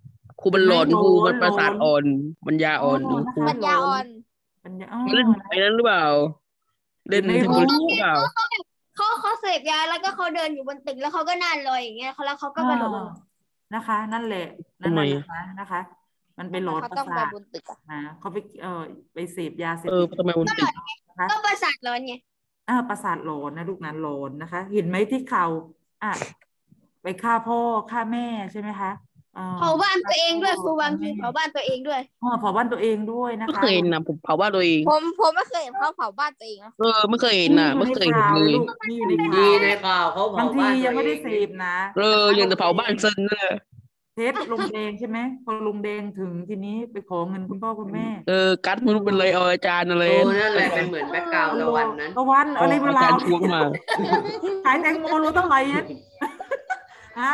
รูมันหลอนเห็นไหมครูมันหลอนประสาทหลอนอ่อนปัญญาอ่อนอ๋อครูนะคะปัญญาอ่อนปัญญาอ๋อมันเล่นไอ้นั้นหรือเปล่า เล่นไม่เทครู้โนโลยีหรือเปล่าเขาเขาเสพยาแล้วก็เขาเดินอยู่บนตึกแล้วเขาก็นอนลอยอย่างเงี้ยเขาแล้วเขาก็กระโดดลงมานะคะ นั่นแหละนั่นทำไมแหละอะนะคะนะคะ มันเป็นทำหลไมอนเขาประต้องไปสาทบนตึกอะนะเขาไปเอ่อไปเสพยาเสพเออติดทำไมมันติดนะคะก็ประสาทร้อนไงอ่าประสาทหลอนนะลูกนั้นหลอนนะคะ เห็นไหมที่เขาอ่ะไปฆ่าพ่อฆ่าแม่ใช่ไหมคะอ่าเผาบ้านตัวเองด้วยครูบางทีฆ่เผาบ้านตัวเองด้วยอ๋อเผาบ้านตัวเองด้วยนะไม่คะเคยเห็นนะผมเผาบ้านตัวเองผมผมไม่เคยเห็นเขาเผาบ้านตัวเองนะเออไม่เคยเห็นมีน่ะอยู่ไม่ในเคยเห็นข่าวเลเลยยลูกมีอยู่ในมีข่าวในข่าวเขาบาเผางทีบ้านยัตังวไม่เอได้งเสพนะเออยังจะเผาบ้านเซนเลยเทสลงแดงใช่ไหมพอลงแดงถึงทีนี้ไปขอเงินคุณพ่อคุณแม่เออกัดไม่รู้เป็นไรเอาอาจารย์อะไรโอ้นั่นแหละเป็นเหมือนแบ็กกราวด์ตะวันนั้นตะวันเอาอะไรอาเวลาจารย์ทวงมาขายแตงโมรู้เท่าไหร่เนี่ยอ่า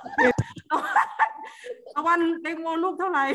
ตะวันแตงโมลูกเท่าไหร่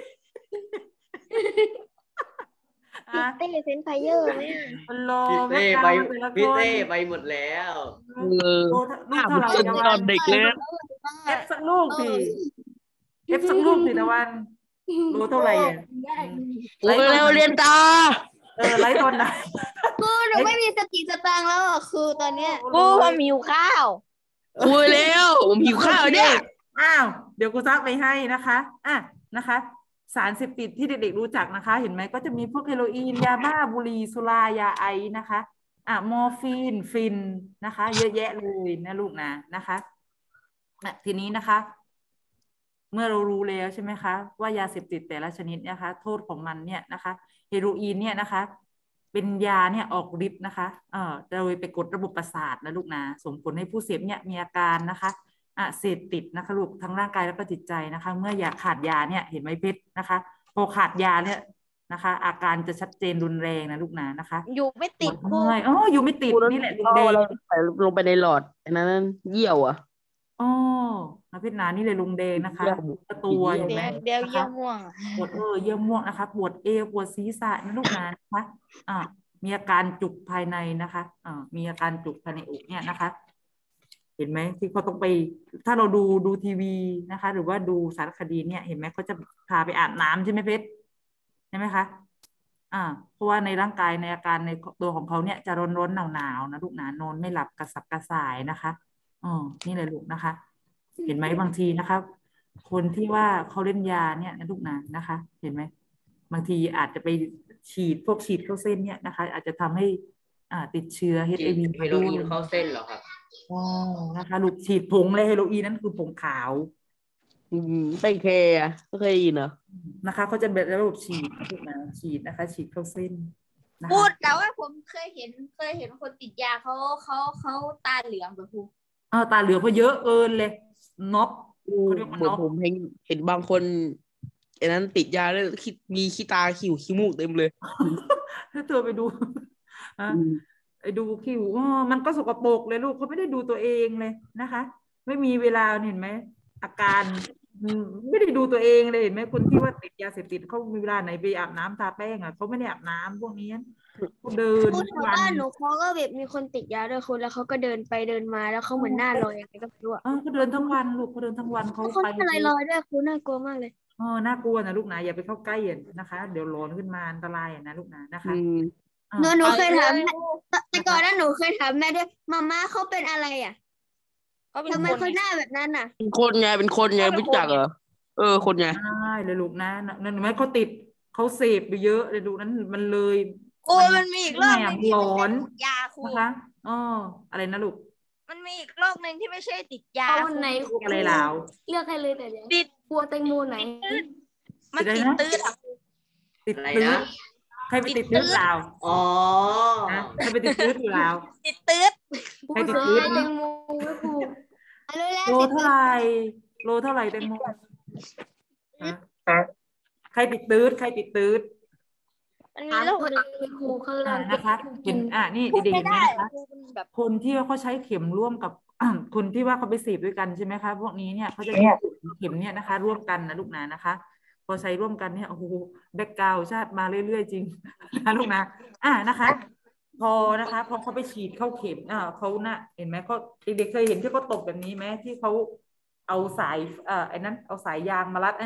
พิอ่ะตตี้เซนไฟเยอร์ไหมมันรอพี่แม่เต้กาไปวแต่ละคพี่นเต้ไปหมดแล้วเออลูกหน้าเท่าไหร่เซนตะตวัอน นเด็กเลยนะเอฟสักลูกสิเอฟสักลูกสิตะวันรู้เท่าไหร่อ่ะโอ้ยเร็วเรียนตาเออไลฟ์ตอนไหนครูหนูไม่มีสติสตางค์แล้วอ่ะครูตอนเนี้ยกูผมหิวข้าวคุยแล้วผมหิวข้าวเนี่ยอ้าวเดี๋ยวกูซักไปให้นะคะอ่ะนะคะ สารเสพติดที่เด็กๆรู้จักนะคะ เห็นไหมก็จะมีพวกเฮโรอีนยาบ้าบุหรี่สุรายาไอซ์นะคะอ่ะมอร์ฟีนฟินนะคะ เยอะแยะเลยนะลูกนะนะคะอ่ะทีนี้นะคะ เมื่อเรารู้แล้วใช่ไหมคะว่ายาเสพติดแต่ละชนิดเนี่ยนะคะ โทษของมันเนี่ยนะคะ เฮโรอีนเนี่ยนะคะ เป็นยาเนี่ยออกฤทธิ์นะคะเอ่อโดยไปกดระบบประสาทนะลูกนะส่งผลให้ผู้เสพเนี่ยมีอาการนะคะอ่ะเสพติดนะคะลูกทั้งร่างกายแล้วก็จิตใจนะคะ เมื่ออยากขาดยาเนี่ยเห็นไหมเพชรนะคะพอขาดยาเนี่ยนะคะ อาการจะชัดเจนรุนแรงนะลูกนะนะคะอยู่ไม่ติดปวครูเมื่อยอ๋ออยู่ไม่ติดนี่แหละลุงเอาแดงอะไรใส่ลงไปในหลอดอันนั้นเยี่ยวอ่ะอ๋อนะเพชรนานี่เลยลุงแดงนะคะเยี่ยวปวดตัวเยี่ยวเห็นไหมเดี๋ยวเดี๋ยวนะคะเยี่ยม่วงอะปวดเออเยี่ยมม่วงนะคะปวดเอวปวดศีรษะนะลูกนะนะคะอ่ามีอาการจุกภายในนะคะอ่ามีอาการจุกภายในอกเนี่ยนะคะ เห็นไหมที่เขาต้องไป ถ้าเราดูดูทีวีนะคะ หรือว่าดูสารคดีเนี่ยเห็นไหมเขาจะพาไปอาบน้ำใช่ไหมเพชรใช่ไหมคะอ่าเพราะว่าในร่างกายในอาการในตัวของเขาเนี่ยจะร้อนร้อนหนาวหนาวๆนะลูกนะนอนไม่หลับกระสับกระส่ายนะคะอ๋อนี่เลยลูกนะคะ เห็นไหมบางทีนะคะคนที่ว่าเขาเล่นยาเนี่ยนะลูกนะนะคะ เห็นไหมบางทีอาจจะไปฉีดพวกฉีดเข้าเส้นเนี่ยนะคะ อาจจะทำให้อ่าติดเชื้อ เอช ไอ วีเฮโรอีนเข้าเส้นเหรอครับอ๋อนะคะลูกฉีดผงเลยเฮโรอีนนั่นคือผงขาวอืมไม่เคยอ่ะไม่เคยได้ยินเหรอนะคะเขาจะเป็นระบบฉีดนะลูกนะฉีดนะคะ ฉีดเข้าเส้นนะพูคะดแต่ว่าผมเคยเห็นเคยเห็นคนติดยาเขาเขาเขาตาเหลืองแบบครูเออตาเหลืองเพราะเยอะเกินเลยน็อก เขาเรียกว่าเหมือนน็อกผมเห็นเห็นบางคนอันนั้นติดยาแล้วคิดมีขี้ตาขิวขี้มูกเต็มเลยถ้าเธอไปดูอ่ะอืมไอ้ดูคิวอ๋อมันก็สกปรกเลยลูกเขาไม่ได้ดูตัวเองเลยนะคะ ไม่มีเวลาเห็นไหมอาการอืมไม่ได้ดูตัวเองเลยเห็นไหมคนที่ว่าติดยาเสพติดเขามีเวลาไหนไปอาบน้ำทาแป้งอ่ะเขาไม่ได้อาบน้ำพวกนี้เขาเดินครูทุแถกววับ้านนหนูเขาก็แบบมีคนติดยาด้วยคุณแล้วเขาก็เดินไปเดินมาแล้วเขาเหมือนหน้าลอยอะไรก็ไม่รู้อะเออเขาเดินทั้งวันลูกเขาเดินทั้งวันเขาเขาไปหน้าลอยๆด้วยครูน่ากลัวมากเลยเออน่ากลัวนะลูกนะอย่าไปเข้าใกล้อ่ะนะคะ เดี๋ยวร้อนขึ้นมาอันตรายอ่ะนะลูกนะนะคะอืมอ่าหนูหนูเคยถามไปแม่เลยแต่ก่อนนั้นหนูเคยถามแม่ด้วยมาม่าเขาเป็นอะไรอ่ะเขาเป็นทำไมคนเขาหน้าแบบนั้นอ่ะเป็นคนไงเป็นคนไงรู้จักเหรอเออคนไงใช่เลยลูกนะนั่นเห็นไหมเขาติดเขาเสพไปเยอะเลยลูกนั้นมันเลยโอ้ยมันมีอีกโรคหนึงที่ไม่ร้อใช่นติดยาครูนะคะอ๋ออะไรนะลูกมันมีอีกโรคหนึ่งที่ไม่ใช่ติดยาเอาครูไหนลูกอะไรลาวเลือกให้เลยแต่เดี๋ยวติดกลัวแตงโมไหนมันติติดดอะไรนะตื้ออะติดอะไรตื้อนะใครไปติดตื้อลาวอ๋อนะใครไปติดตื้ออยู่ลาวติดตื้อครูให้ติดเสือพื้นแตงโมไม่ครูเอาเลยแล้วโลติดเท่าไหร่โลเท่าไหร่แตงโมฮะใครติดตื้อใครติดตื้อมันมีถามโรคคนหนึ่งอื่นครูเขาเลอ่าย นะคะเห็นอ่านี่พูดเด็กๆไม่เห็นไหมได้นะคะครูมันแบบคนที่ว่าเขาใช้เข็มร่วมกับ คนที่ว่าเขาไปเสพด้วยกันใช่ไหมคะพวกนี้เนี่ยเขาจะเข็มเนี่ยนะคะ ร่วมกันนะลูกนะนะคะ พอใช้ร่วมกันเนี่ยโอ้โหแบ็กกราวชาติมาเรื่อยๆจริง นะลูกนะอ่านะคะ พอนะคะพอเขาไปฉีดเข้าเข็มอ่าเขาน่ะเห็นไหมเขาเด็กๆเคยเห็นที่เขาตบแบบนี้ไหมที่เขาเอาสายเอ่อไอ้นั้นเอาสายยางมารัดนั้น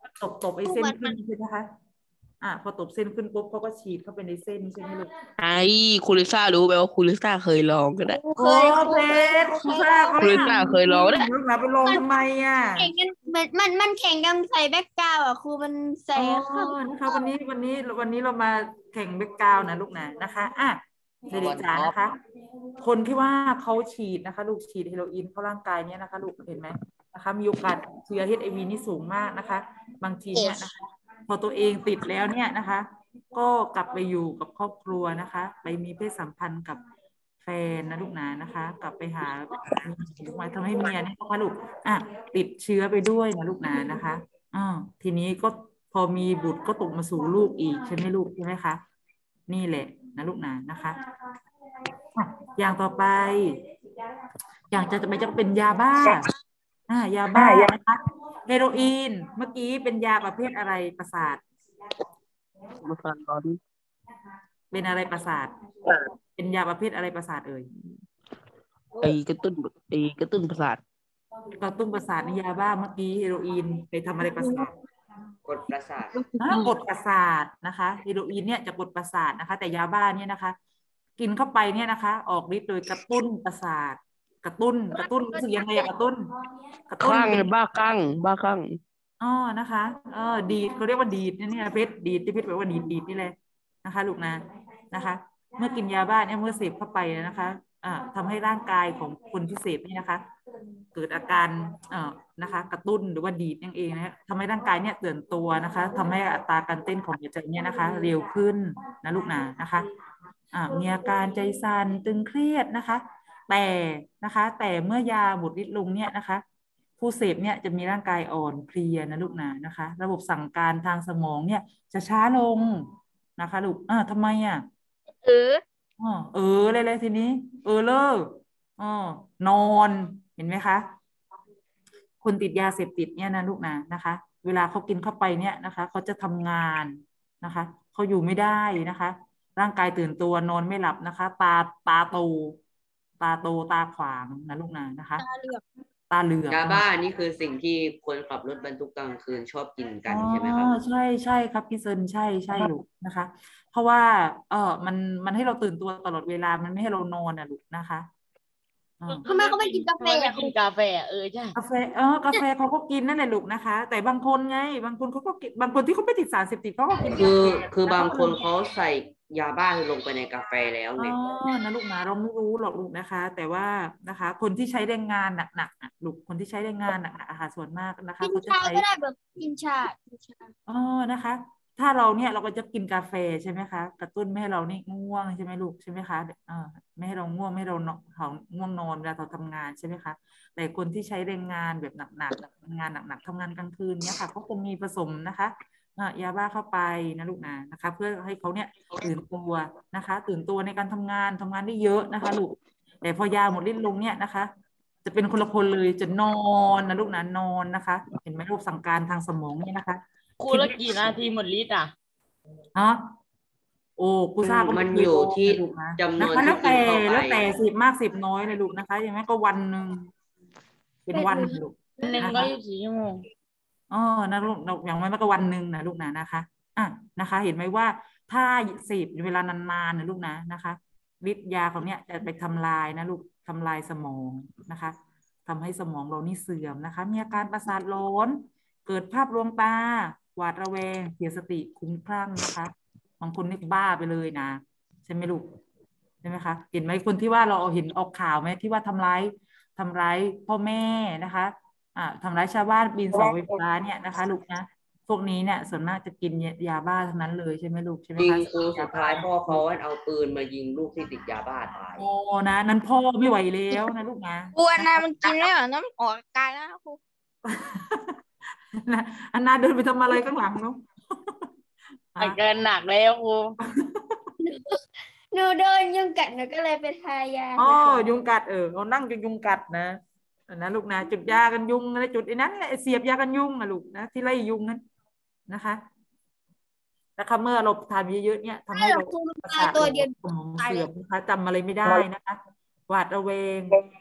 ตบตบไอ้เส้นขึ้นใช่ไหมคะอ่ะพอตบเส้นขึ้นปุ๊บเขาก็ฉีดเข้าไปในเส้นใช่ไหมลูกไอ้คุณลิซ่ารู้ไหมว่าคุณลิซ่าเคยลองก็ได้ครูโอ้เคยเพชรครูซ่าเขาคุณลิซ่าเคยลองได้ลูกหลานไปลองทำไมอ่ะแข่งกันมันมันมันแข่งกันใส่แบ็กกราวด์อ่ะครูมันใส่อ๋อข้างนะคะวันนี้วันนี้วันนี้เรามาแข่งแบ็กกราวน์นะลูกนะนะคะอ่ะเด็กๆจ๋านะคะ คนที่ว่าเขาฉีดนะคะ ลูกฉีดเฮโรอีนเข้าร่างกายเนี่ยนะคะ ลูกเห็นไหมนะคะ มีโอกาสเชื้อ เอช ไอ วี นี่สูงมากนะคะ บางทีเนี่ยนะคะ พอตัวเองติดแล้วเนี่ยนะคะ ก็กลับไปอยู่กับครอบครัวนะคะ ไปมีเพศสัมพันธ์กับแฟนนะลูกนะนะคะ กลับไปหาลูกมาทำให้เมียเนี่ยนะคะลูกอ่ะติดเชื้อไปด้วยนะลูกนะนะคะอ่าทีนี้ก็พอมีบุตรก็ตกมาสู่ลูกอีกใช่ไหมลูกใช่ไหมคะนี่แหละนะลูกนะนะคะอ่ะอย่างต่อไป อย่างจะจะไปจะเป็นยาบ้าอ่ายาบ้านะคะเฮโรอีนเมื่อกี้เป็นยาประเภทอะไรประสาทมาฟังร้อนเป็นอะไรประสาท เป็นยาประเภทอะไรประสาทเอ่ยไอ้กระตุ้นไอ้กระตุ้นประสาทกระตุ้นประสาทในยาบ้าเมื่อกี้เฮโรอีนไปทำอะไรประสาทกดประสาทอ่ากดประสาทนะคะเฮโรอีนเนี่ยจะกดประสาทนะคะ แต่ยาบ้าเนี่ยนะคะ กินเข้าไปเนี่ยนะคะ ออกฤทธิ์โดยกระตุ้นประสาท กระตุ้นกระตุ้นรู้สึกยังไงอะกระตุ้นกระคตุ้นลั่งบ้าคลั่งบ้าคลั่งอ๋อนะคะเออดีดเขาเรียกว่าดีดเนี่ยเนี่ยเพชรดีดที่เพชรแปลว่าดีดดีดนี่เลยนะคะลูกนะนะคะ เมื่อกินยาบ้าเนี่ยเมื่อเสพเข้าไปนะคะอ่าทำให้ร่างกายของคนที่เสพนี่นะคะ เกิดอาการเอ่อนะคะ กระตุ้นหรือว่าดีดนั่นเองนะทำให้ร่างกายเนี่ยตื่นตัวนะคะทำให้อัตราการเต้นของหัวใจเนี่ยนะคะ เร็วขึ้นนะลูกนะนะคะอ่ามีอาการใจสั่นตึงเครียดนะคะ แต่นะคะ แต่เมื่อยาหมดฤทธิ์ลงเนี่ยนะคะ ผู้เสพเนี่ยจะมีร่างกายอ่อนเพลียนะลูกนะนะคะ ระบบสั่งการทางสมองเนี่ยจะช้าลงนะคะลูกอ่าทำไมอ่ะเอออ๋อเออเลยเลยทีนี้ เออเลิกอ๋อนอนเห็นไหมคะ คนติดยาเสพติดเนี่ยนะลูกนะนะคะ เวลาเขากินเข้าไปเนี่ยนะคะเขาจะทำงานนะคะเขาอยู่ไม่ได้นะคะ ร่างกายตื่นตัวนอนไม่หลับนะคะ ตาตาโตตาโตตาขวางนะลูกนะนะคะ ตาเหลือกตาเหลือกยาบ้านี่คือสิ่งที่คนขับรถบรรทุกกลางคืนชอบกินกันใช่ไหมครับอ๋อใช่ใช่ครับพี่เซินใช่ใช่ลูกนะคะ เพราะว่าเออมันมันให้เราตื่นตัวตลอดเวลามันไม่ให้เรานอนอ่ะลูกนะคะอ่าทำไมเขาไม่กินกาแฟไม่อ่ะครูกินกาแฟเออใช่กาแฟเออกาแฟเขาก็กินนั่นแหละลูกนะคะ แต่บางคนไง บางคนเขาก็กินบางคนที่เขาไม่ติดสารเสพติดเขาก็กินคือกาแฟคือบางคนแล้วก็เขาใส่ยาบ้าลงไปในกาแฟแล้วอ๋ไงอนะลูกนะเราไม่รู้หรอกลูกนะคะ แต่ว่านะคะ คนที่ใช้แรงงานหนักๆอ่ะลูกคนที่ใช้แรงงานหนักๆอาหารส่วนมากนะคะกินเขาจะชาใช้ก็ได้แบบกินชากินชาอ๋อนะคะ ถ้าเราเนี่ยเราก็จะกินกาแฟใช่ไหมคะ กระตุ้นไม่ให้เรานี่ง่วงใช่ไหมลูกใช่ไหมคะเออไม่ให้เราง่วงไม่ให้เราเนาะเขาง่วงนอนเวลาเราทำงานใช่ไหมคะ แต่คนที่ใช้แรงงานแบบหนักๆทำงานหนักๆทำงานกลางคืนเนี่ยค่ะเขาจะมีผสมนะคะอ่ะยาบ้าเข้าไปนะลูกนะนะคะ เพื่อให้เขาเนี่ยตื่นตัวนะคะ ตื่นตัวในการทำงานทำงานได้เยอะนะคะลูกแต่พอยาหมดฤทธิ์ลงเนี่ยนะคะ จะเป็นคนละคนเลยจะนอนนะลูกนะนอนนะคะ เห็นไหมระบบสั่งการทางสมองเนี่ยนะคะครูละกี่นาทีหมดฤทธิ์อ่ะฮะโอ้กูทราบก็มันไเคอยู่ลงที่นะลูกนะจำนนะวนคะที่แล้วกิแต่นเข้าไปแล้วแต่สิบมากสิบน้อยเลยลูกนะคะอย่างแม้ก็วันหนึ่งเป็นวันลูกหนึ่งนะร้อยคะยี่สิบสี่ชั่วโมงอ๋อนะลูกอย่างไม่ก็วันหนึ่งนะลูกนะนะคะอ่ะนะคะ เห็นไหมว่าถ้าเสพเวลานานๆนะลูกนะนะคะฤทธิ์ยาของเนี้ยจะไปทำลายนะลูกทำลายสมองนะคะทำให้สมองเรานี่เสื่อมนะคะ มีอาการประสาทหลอนเกิดภาพลวงตาหวาดระแวงเสียสติคลุ้มคลั่งนะคะบางคนนี่บ้าไปเลยนะใช่ไหมลูกใช่ไหมคะเห็นไหมคนที่ว่าเราเห็นออกข่าวไหมที่ว่าทำร้ายทำร้ายพ่อแม่นะคะอ่าทำร้ายชาวบ้านปีนเสาไฟฟ้าเนี่ยนะคะลูกนะพวกนี้เนี่ยส่วนมากจะกินยาบ้าทั้งนั้นเลยใช่ไหมลูกใช่ไหมจริงคะคือสุดท้ายพ่อเขาเอาปืนมายิงลูกที่ติดยาบ้าตายโอ้นะนั้นพ่อไม่ไหวแล้วนะลูกนะครูอันนามันกินแล้วเหรอน้ำออกอาการแล้วนะครูนะอันนาเดินไปทำอะไรข้างหลังเนาะอาการหนักแล้วครูหนูโดนยุงกัดหนูก็เลยไปทายาอ๋อยุงกัดเออเขานั่งจนยุงกัดนะนะลูกนะจุดยากันยุงอะไรจุดไอ้นั้นแหละเสียบยากันยุงนะลูกนะที่ไล่ยุงนั้นนะคะนะคะเมื่อเราทานเยอะๆเนี่ยทำให้เราครูมันประตายสาทตัวเดียวสมองเสื่อมนะคะจำอะไรไม่ได้นะคะหวาดระแวง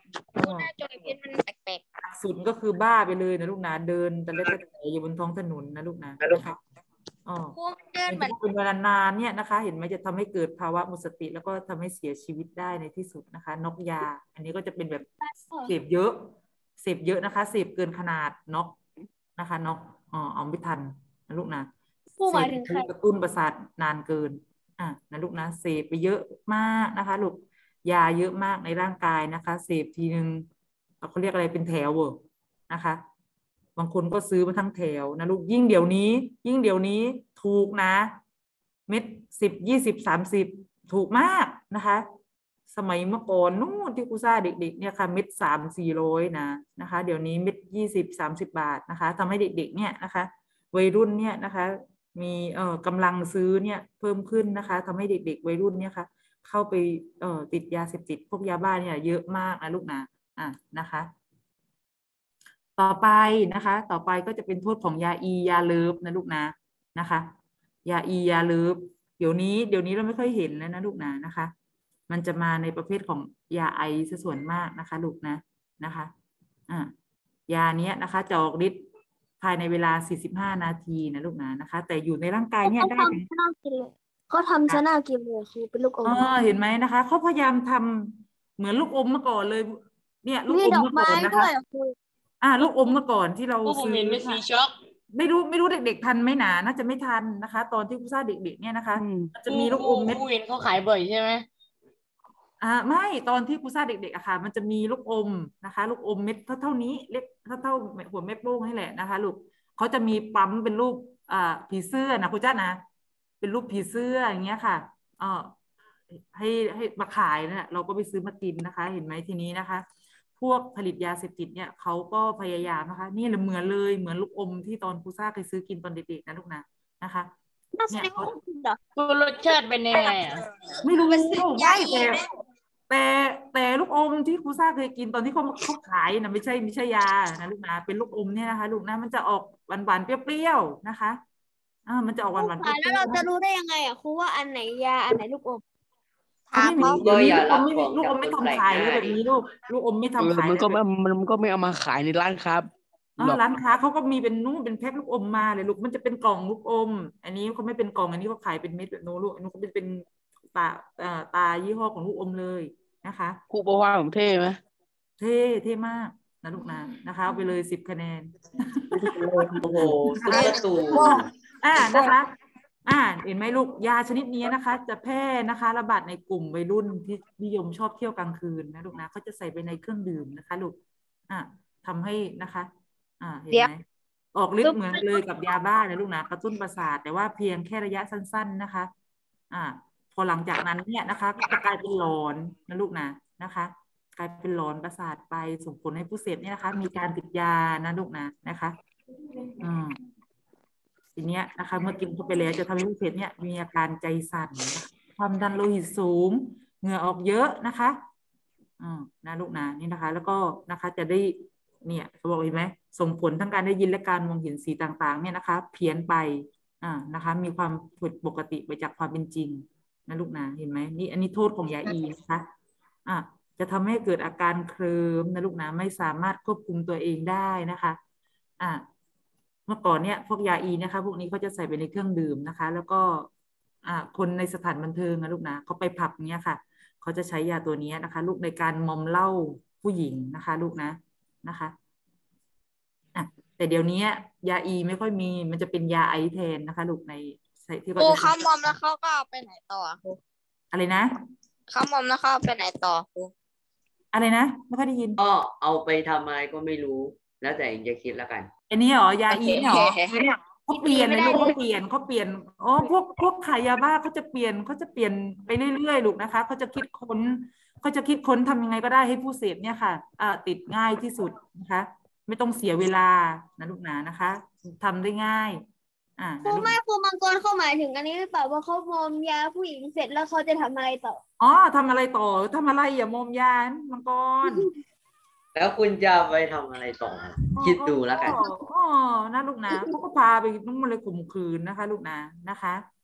หน้าจอเพชรมันแปลกหนักสุดก็คือบ้าไปเลยนะลูกนะเดินแต่เล็ดแต่แต่อยู่บนท้องถนนนะลูกนะนะคะอ๋อๆครูมันเดินเหมือนเป็นเวลานานเนี่ยนะคะ เห็นไหมจะทำให้เกิดภาวะหมดสติ แล้วก็ทำให้เสียชีวิตได้ในที่สุดนะคะนอกยา อันนี้ก็จะเป็นแบบเสพเยอะเสพเยอะนะคะเสพเกินขนาดนอกนะคะนอกอ๋อเอาไม่ทันนะลูกนะครูหมายถึงเสใครพกระตุ้นประสาทนานเกินอ่ะนะลูกนะเสพไปเยอะมากนะคะลูกยาเยอะมากในร่างกายนะคะเสพทีนึงเขาเรียกอะไรเป็นแถวเวอร์นะคะ บางคนก็ซื้อมาทั้งแถวนะลูกยิ่งเดี๋ยวนี้ ยิ่งเดี๋ยวนี้ถูกนะ เม็ดสิบยี่สิบสามสิบถูกมากนะคะ สมัยเมื่อก่อนนู่นที่กูซ่าเด็กๆเนี่ยค่ะเม็ดสามสี่ร้อยนะนะคะ เดี๋ยวนี้เม็ดยี่สิบสามสิบบาทนะคะทำให้เด็กๆเนี่ยนะคะ วัยรุ่นเนี่ยนะคะ มีเอ่อกำลังซื้อเนี่ยเพิ่มขึ้นนะคะทำให้เด็กๆวัยรุ่นเนี่ยค่ะเข้าไปเอ่อติดยาเสพติดพวกยาบ้าเนี่ยเยอะมากนะลูกนะอ่ะนะคะ ต่อไปนะคะ ต่อไปก็จะเป็นโทษของยาอียาเลิฟนะลูกนะนะคะ ยาอียาเลิฟเดี๋ยวนี้เดี๋ยวนี้เราไม่ค่อยเห็นแล้วนะลูกนะนะคะ มันจะมาในประเภทของยาไอซะส่วนมากนะคะลูกนะนะคะอ่ายาเนี้ยนะคะจะออกฤทธิ์ภายในเวลาสี่สิบห้านาทีนะลูกนะนะคะ แต่อยู่ในร่างกายเนี่ยเขาได้ทำซะน่ากินเลยเขาทำซะน่ากินเลยครูเป็นลูกอมเออเห็นไหมนะคะเขาพยายามทำเหมือนลูกอมเมื่อก่อนเลย เนี่ยลูกมีอมดอกเมื่อก่ไม้อนนะด้คะวยอะครูอ่าลูกอมเมื่อก่อนที่เราพวกผมซื้อเห็นเป็นสีค่ะช็อกไม่รู้ไม่รู้เด็กๆทันไหมหนาน่าจะไม่ทันนะคะ ตอนที่กูซ่าเด็กๆเนี่ยนะคะอืมมันจะมีลูกอมเม็ดครูเห็นเขาขายบ่อยใช่ไหมอ่าไม่ตอนที่กูซ่าเด็กๆอะค่ะ มันจะมีลูกอมนะคะ ลูกอมเม็ดเท่าเท่านี้เล็กเท่าเท่าหัวแม่โป้งนี่แหละนะคะลูกเขาจะมีปั๊มเป็นรูปอ่าผีเสื้อนะคุณจ้านะ เป็นรูปผีเสื้ออย่างเงี้ยค่ะเออให้ให้มาขายเนี่ยเราก็ไปซื้อมากินนะคะ เห็นไหมทีนี้นะคะ พวกผลิตยาเสพติดเนี่ยเขาก็พยายามนะคะ นี่เหมือนเลยเหมือนลูกอมที่ตอนกูซ่าเคยซื้อกินตอนเด็กๆนะลูกนะนะคะน่าแสเนี่ยดงเขาว่าคุณเหรอครูรสชาติเป็นยังไงอ่ะไม่รู้ไม่แต่แต่แต่ลูกอมที่ครูซ่าเคยกินตอนที่เขาเขาขายนะไม่ใช่ไม่ใช่ยานะลูกนะเป็นลูกอมเนี่ยนะคะลูกนะมันจะออกหวานหวานๆเปรี้ยวๆนะคะอ่ามันจะออกหวานหวานเปครูรี้คะแล้วยวเราจะรู้ได้ยังไงอะครูว่าอันไหนยาอันไหนลูกอมๆเขาไม่มีก็เดี๋ยวนี้อย่าลูกอรับมไม่ขมีองลูกอมไม่ทำขายจากคนแปลกหแล้วน้าแบบนี้ลูกลูกอมไม่เอทำอขายมันก็แล้วไม่แบบมันมันก็ไม่เอามาขายในร้านครับอ๋อหรอกร้านค้าเขาก็มีเป็นนู้นเป็นแพ็คลูกอมมาเลยลูกมันจะเป็นกล่องลูกอม อันนี้เขาไม่เป็นกล่องอันนี้เขาขายเป็นเม็ดแบบนู้นลูกอันนู้นเขาเป็นเป็นตาเอ่อตายี่ห้อของลูกอมเลยนะคะครูบอกว่าผมเท่ไหมเท่เท่มากนะลูกนะนะคะเอาไปเลยสิบคะแนนโอ้โหซุปเปอร์ตูอ่านะคะ อ่าเห็นไหมลูกยาชนิดนี้นะคะ จะแพร่นะคะ ระบาดในกลุ่มวัยรุ่นที่นิยมชอบเที่ยวกลางคืนนะลูกนะเขาจะใส่ไปในเครื่องดื่มนะคะลูกอ่าทำให้นะคะ อ่าเห็นเดี๋ยวไหมออกฤทธิ์เหมือนเลยกับยาบ้านะลูกนะกระตุ้นประสาทแต่ว่าเพียงแค่ระยะสั้น ๆนะคะ อ่า พอหลังจากนั้นเนี่ยนะคะก็จะกลายเป็นหลอนนะลูกนะนะคะ กลายเป็นหลอนประสาทไปส่งผลให้ผู้เสพเนี่ยนะคะ มีการติดยานะลูกนะนะคะอืมทีเนี้ยนะคะ เมื่อกินเข้าไปแล้วจะทำให้ผู้เสพเนี่ยมีอาการใจสั่นนะคะความดันโลหิตสูงเหงื่อออกเยอะนะคะอืมนะลูกนะนี่นะคะ แล้วก็นะคะจะได้เนี่ยเขาบอกเห็นไหมส่งผลทั้งการได้ยินและการมองเห็นสีต่างๆ เนี่ยนะคะ เพี้ยนไปอ่านะคะ มีความผิดปกติไปจากความเป็นจริงนะลูกนะเห็นไหมนี่อันนี้โทษของยาอีนะคะอ่ะจะทำให้เกิดอาการเคลิ้มนะลูกนะไม่สามารถควบคุมตัวเองได้นะคะอ่ะเมื่อก่อนเนี่ยพวกยาอีนะคะ พวกนี้เขาจะใส่ไปในเครื่องดื่มนะคะ แล้วก็อ่าคนในสถานบันเทิงนะลูกนะเขาไปผับเนี้ยค่ะเขาจะใช้ยาตัวนี้นะคะ ลูกในการมอมเหล้าผู้หญิงนะคะ ลูกนะนะคะอ่ะแต่เดี๋ยวนี้ยาอีไม่ค่อยมีมันจะเป็นยาไอแทนนะคะลูกในที่คเขารูจะเขามอมแล้วเขาก็เอาไปไหนต่อครูอะไรนะเขามอมแล้วเขาเอาไปไหนต่อครูอะไรนะไม่ค่อยได้ยินก็เอาไปทำอะไรก็ไม่รู้ แล้วแต่เองจะคิดแล้วกันอันนี้เหรอยาโออีเคเนี่ยเหรอเขาเปลี่ยนเลยลูกเขาเปลี่ยนเขาเปลี่ยนอ๋อพวกพวกขายยาบ้าเขาจะเปลี่ยนเขาจะเปลี่ยนไปเรื่อยๆลูกนะคะเขาจะคิดค้นเขาจะคิดค้นทำยังไงก็ได้ให้ผู้เสพเนี่ยค่ะอ่าติดง่ายที่สุดนะคะ ไม่ต้องเสียเวลานะลูกนะนะคะทำได้ง่าย อ่าครูนะลูกไม่ครูมังกรเขาหมายถึงอันนี้หรือเปล่าว่าเขามอมยาผู้หญิงเสร็จแล้วเขาจะทำอะไรต่ออ๋อทำอะไรต่อทำอะไรอย่ามอมยานมังกรแล้วคุณจะไปทำอะไรต่อ คิดดูแล้วกันอ๋อนะลูกนะเขาก็พาไปนุ่มเลยข่มขืนนะคะ ลูกนะนะคะ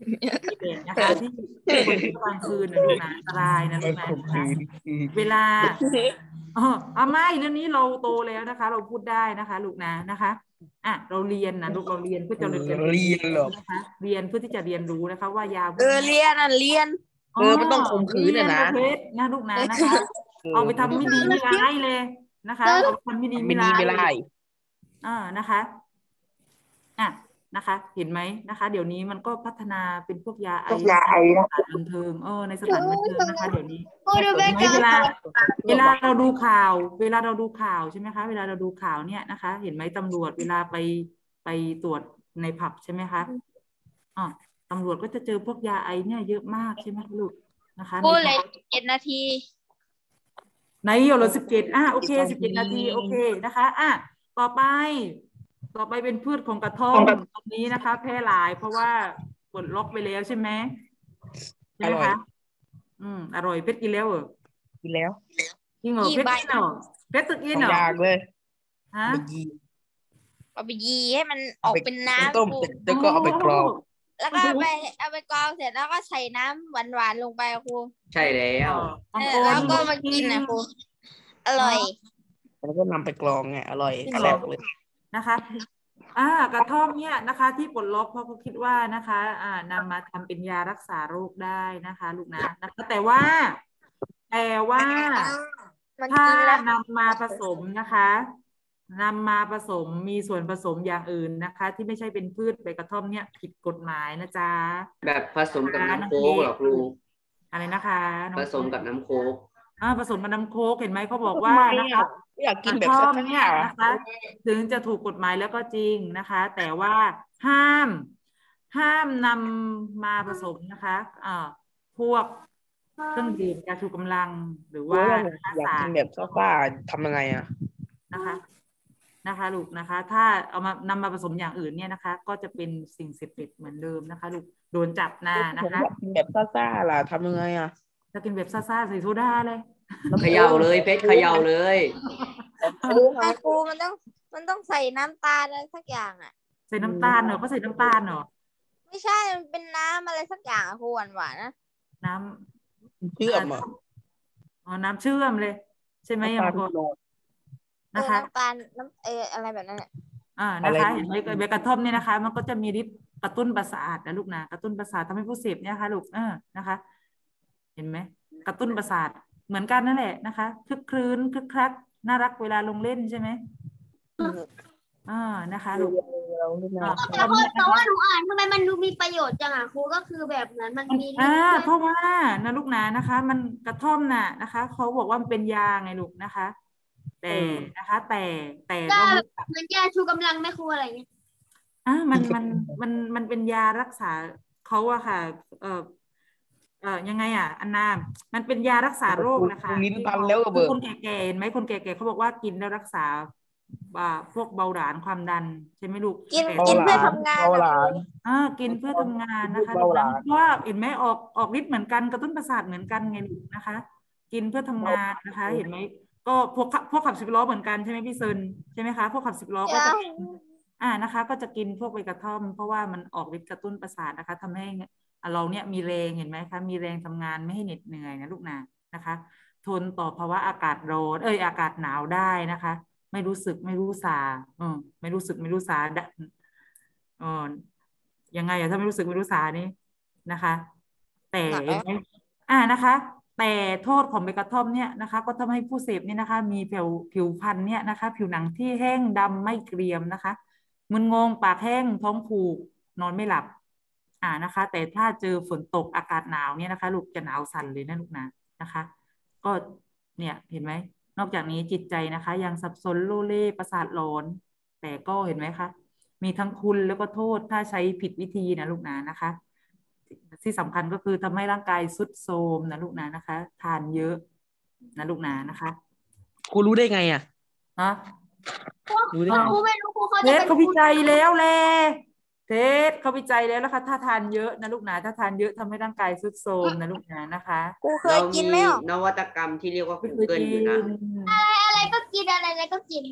เด็กนะคะที่คนที่กลางคืนนะลูกนะอันตรายนะลูกนะนะคะเวลาอ๋อเอาไม่เรื่องนี้เราโตแล้วนะคะ เราพูดได้นะคะ ลูกนะนะคะอ่ะเราเรียนนะลูกเราเรียนเพื่อจะเรียนเรียนหรอนะคะเรียนเพื่อที่จะเรียนรู้นะคะ ว่ายาพวกเออนี้เรียนอ่ะเรียนเออมันต้องข่มขืนน่ะนะเรียประเภทนะลูกนะนะคะ เอาไปทำไม่ดีไม่ร้ายเลยนะคะเอาไปทำไม่ดีไม่ไม่ดีร้ายไม่ได้อ่านะคะอ่ะนะคะ เห็นไหมนะคะ เดี๋ยวนี้มันก็พัฒนาเป็นพวกยาไอในสถานบันเทิงเออในสถานบันเทิงนะคะ เดี๋ยวนี้ครูดูแบเห็บนไหมเวลา เวลาเราดูข่าว เวลาเราดูข่าวใช่ไหมคะ เวลาเราดูข่าวเนี่ยนะคะ เห็นไหมตำรวจเวลาไปไปตรวจในผับใช่ไหมคะอ๋อตำรวจก็จะเจอพวกยาไอเนี่ยเยอะมากใช่ไหมลูกนะคะพูดในเลยผับเจ็ดนาทีในโยโรสิบเจ็ดอ่ะโอเคสิบเจ็ดนาทีโอเคนะคะอ่ะต่อไป ต่อไปเป็นพืชของกระท่อมตอนนี้นะคะ แพร่หลาย เพราะว่าปลดล็อกไปแล้วใช่ไหมใช่ไหมคะอืมอร่อยเพชรกินแล้วเหรอกินแล้วจริงเหรอกี่เพชรใบกินเหรอเพชรตึกกินสเหรองออย่างเลยฮะไปยีเอาไปยีให้มันออกเป็นน้ำต้มครูแล้วก็เอาไปกรองแล้วก็เอาไปเอาไปกรองเสร็จแล้วก็ใส่น้ำหวานๆลงไปครูใช่แล้วบางเอคอน แล้วก็มากินนะครูอร่อยแล้วก็นำไปกรองไงอร่อยจริงเหรอแซ่บเลยนะคะอ่ากระท่อมเนี่ยนะคะ ที่ปลดล็อกเพราะเขาคิดว่านะคะ อ่านำมาทำเป็นยารักษาโรคได้นะคะ ลูกนะนะคะแต่ว่า แต่ว่ามันถ้ากินแล้วนำมาผสมนะคะนำมาผสมมีส่วนผสมอย่างอื่นนะคะ ที่ไม่ใช่เป็นพืชใบกระท่อมเนี่ยผิดกฎหมายนะจ๊ะแบบผสมกับน้ำโค้กเหรอครูอะไรนะคะน้องผสมกับน้ำโค้กอ่าผสมกับน้ำโค้กเห็นไหมเขาบอกว่าทำไมนะคะอ่ะอยากกินแบบกระท่อมซ่าเนี่ยนะคะ ถึงจะถูกกฎหมายแล้วก็จริงนะคะ แต่ว่าห้าม ห้ามนำมาผสมนะคะอ่าพวกเครื่องดื่มยาชูกำลังหรือๆว่าอยากกินแบบซ่าๆทำยังไงอ่ะนะคะนะคะลูกนะคะ ถ้าเอามานำมาผสมอย่างอื่นเนี่ยนะคะ ก็จะเป็นสิ่งเสพติดเหมือนเดิมนะคะลูกโดนจับหน้านะผมคะอยากกินแบบซ่าๆล่ะทำยังไงอ่ะถ้ากินแบบซ่าๆใส่โซดาเลยเขย่าเลยเพชรเขย่าเลยไอ้ครูมันต้องมันต้องใส่น้ำตาลอะไรสักอย่างอ่ะใส่น้ำตาลเหรอก็ใส่น้ำตาลเหรอไม่ใช่มันเป็นน้ำอะไรสักอย่างอะครูหวานหวานๆนะน้ำเชื่อมอ่ะอ๋อน้ำเชื่อมเลย ใช่ไหมน้ำยัตาง ลพอโลเอนะอคะน้ำตาลน้ำเอออะไรแบบนั้นแหละอ่าอะนะไรคะ เห็นไหมใบกระท่อมเนี่ยนะคะ มันก็จะมีฤทธิ์กระตุ้นประสาทนะลูกนะ กระตุ้นประสาททำให้ผู้เสพเนี่ยค่ะลูกเออนะคะ เห็นไหม กระตุ้นประสาท เหมือนกันนั่นแหละนะคะคึกครื้นคึกคักน่ารักเวลาลงเล่นใช่ไหมอ่านะคะลูกเราเล่นอ่าน้ำแต่ว่าแต่ว่าหนูอ่านทำไมมันดูมีประโยชน์จังอ่ะครูก็คือแบบเหมือนมันมีอ่าฤทธิ์เพราะว่านะลูกนะนะคะ มันกระท่อมน่ะนะคะเขาบอกว่ามันเป็นยาไงลูกนะคะ แต่นะคะ แต่แต่ยาเราแบบเหมือนยาชูกำลังไหม่ครูอะไรอย่างเงี้ยอ่ามันมันมันมันเป็นยารักษาเขาอะค่ะ เออเออยังไงอะอันนามันเป็นยารักษาโรคนะคะลิ้นพันแล้วอะเบิร์คนแก่ๆเห็นไหมคนแก่ๆเขาบอกว่ากินแล้วรักษาอ่าพวกเบาหวานความดันใช่ไหมลูกกินแต่กินเพื่อทำงานเบานะหลาครูนอ่ากินเพื่อทำงานนะคะเบาหวานเพราะว่าเห็นไหมออกออกฤทธิ์เหมือนกันกระตุ้นประสาทเหมือนกันไงลูกนะคะ กินเพื่อทำงานนะคะ เห็นไหมก็พวกขับพวกขับสิบล้อเหมือนกันใช่ไหมพี่เซินใช่ไหมคะพวกขับสิบล้อก็จะกินอ่านะคะ ก็จะกินพวกใบกระท่อม เพราะว่ามันออกฤทธิ์กระตุ้นประสาทนะคะทำให้เราเนี่ยมีแรงเห็นไหมคะมีแรงทำงานไม่ให้เหน็ดเหนื่อยนะลูกนะนะคะ ทนต่อภาวะอากาศร้อนเอ้ยอากาศหนาวได้นะคะ ไม่รู้สึกไม่รู้สาอืมไม่รู้สึกไม่รู้สาดะอ๋อยังไงอะถ้าไม่รู้สึกไม่รู้สานี่นะคะ แต่เห็นไหมอ่านะคะ แต่โทษของใบกระท่อมเนี่ยนะคะ ก็ทำให้ผู้เสพเนี่ยนะคะ มีผิวผิวพรรณเนี่ยนะคะ ผิวหนังที่แห้งดำไม่เกรียมนะคะมึนงงปากแห้งท้องผูกนอนไม่หลับ อ่านะคะ แต่ถ้าเจอฝนตกอากาศหนาวเนี่ยนะคะ ลูกจะหนาวสั่นเลยนะลูกนะนะคะ ก็เนี่ยเห็นไหมนอกจากนี้จิตใจนะคะ ยังสับสนโลเลประสาทหลอน แต่ก็เห็นไหมคะมีทั้งคุณแล้วก็โทษถ้าใช้ผิดวิธีนะลูกนะนะคะ ที่สำคัญก็คือทำให้ร่างกายทรุดโทรมนะลูกนะนะคะ ทานเยอะนะลูกนะนะคะครูรู้ได้ไงอ่ะฮะรู้ได้คไงรูไม่รู้ครูเขาเทจะสเป็นเขาวิจัยแล้วแหละเทสเขาวิจัยแล้วนะคะถ้าทานเยอะนะลูกนะถ้าทานเยอะทำให้ร่างกายทรุดโทรมนะลูกนะนะคะครูเคเรายกิมีนไหมอ่ะนวัตกรรมที่เรียกว่าไม่เคย Google กิอยู่นะนอะไรก็กินอะไรอะไรก็กิน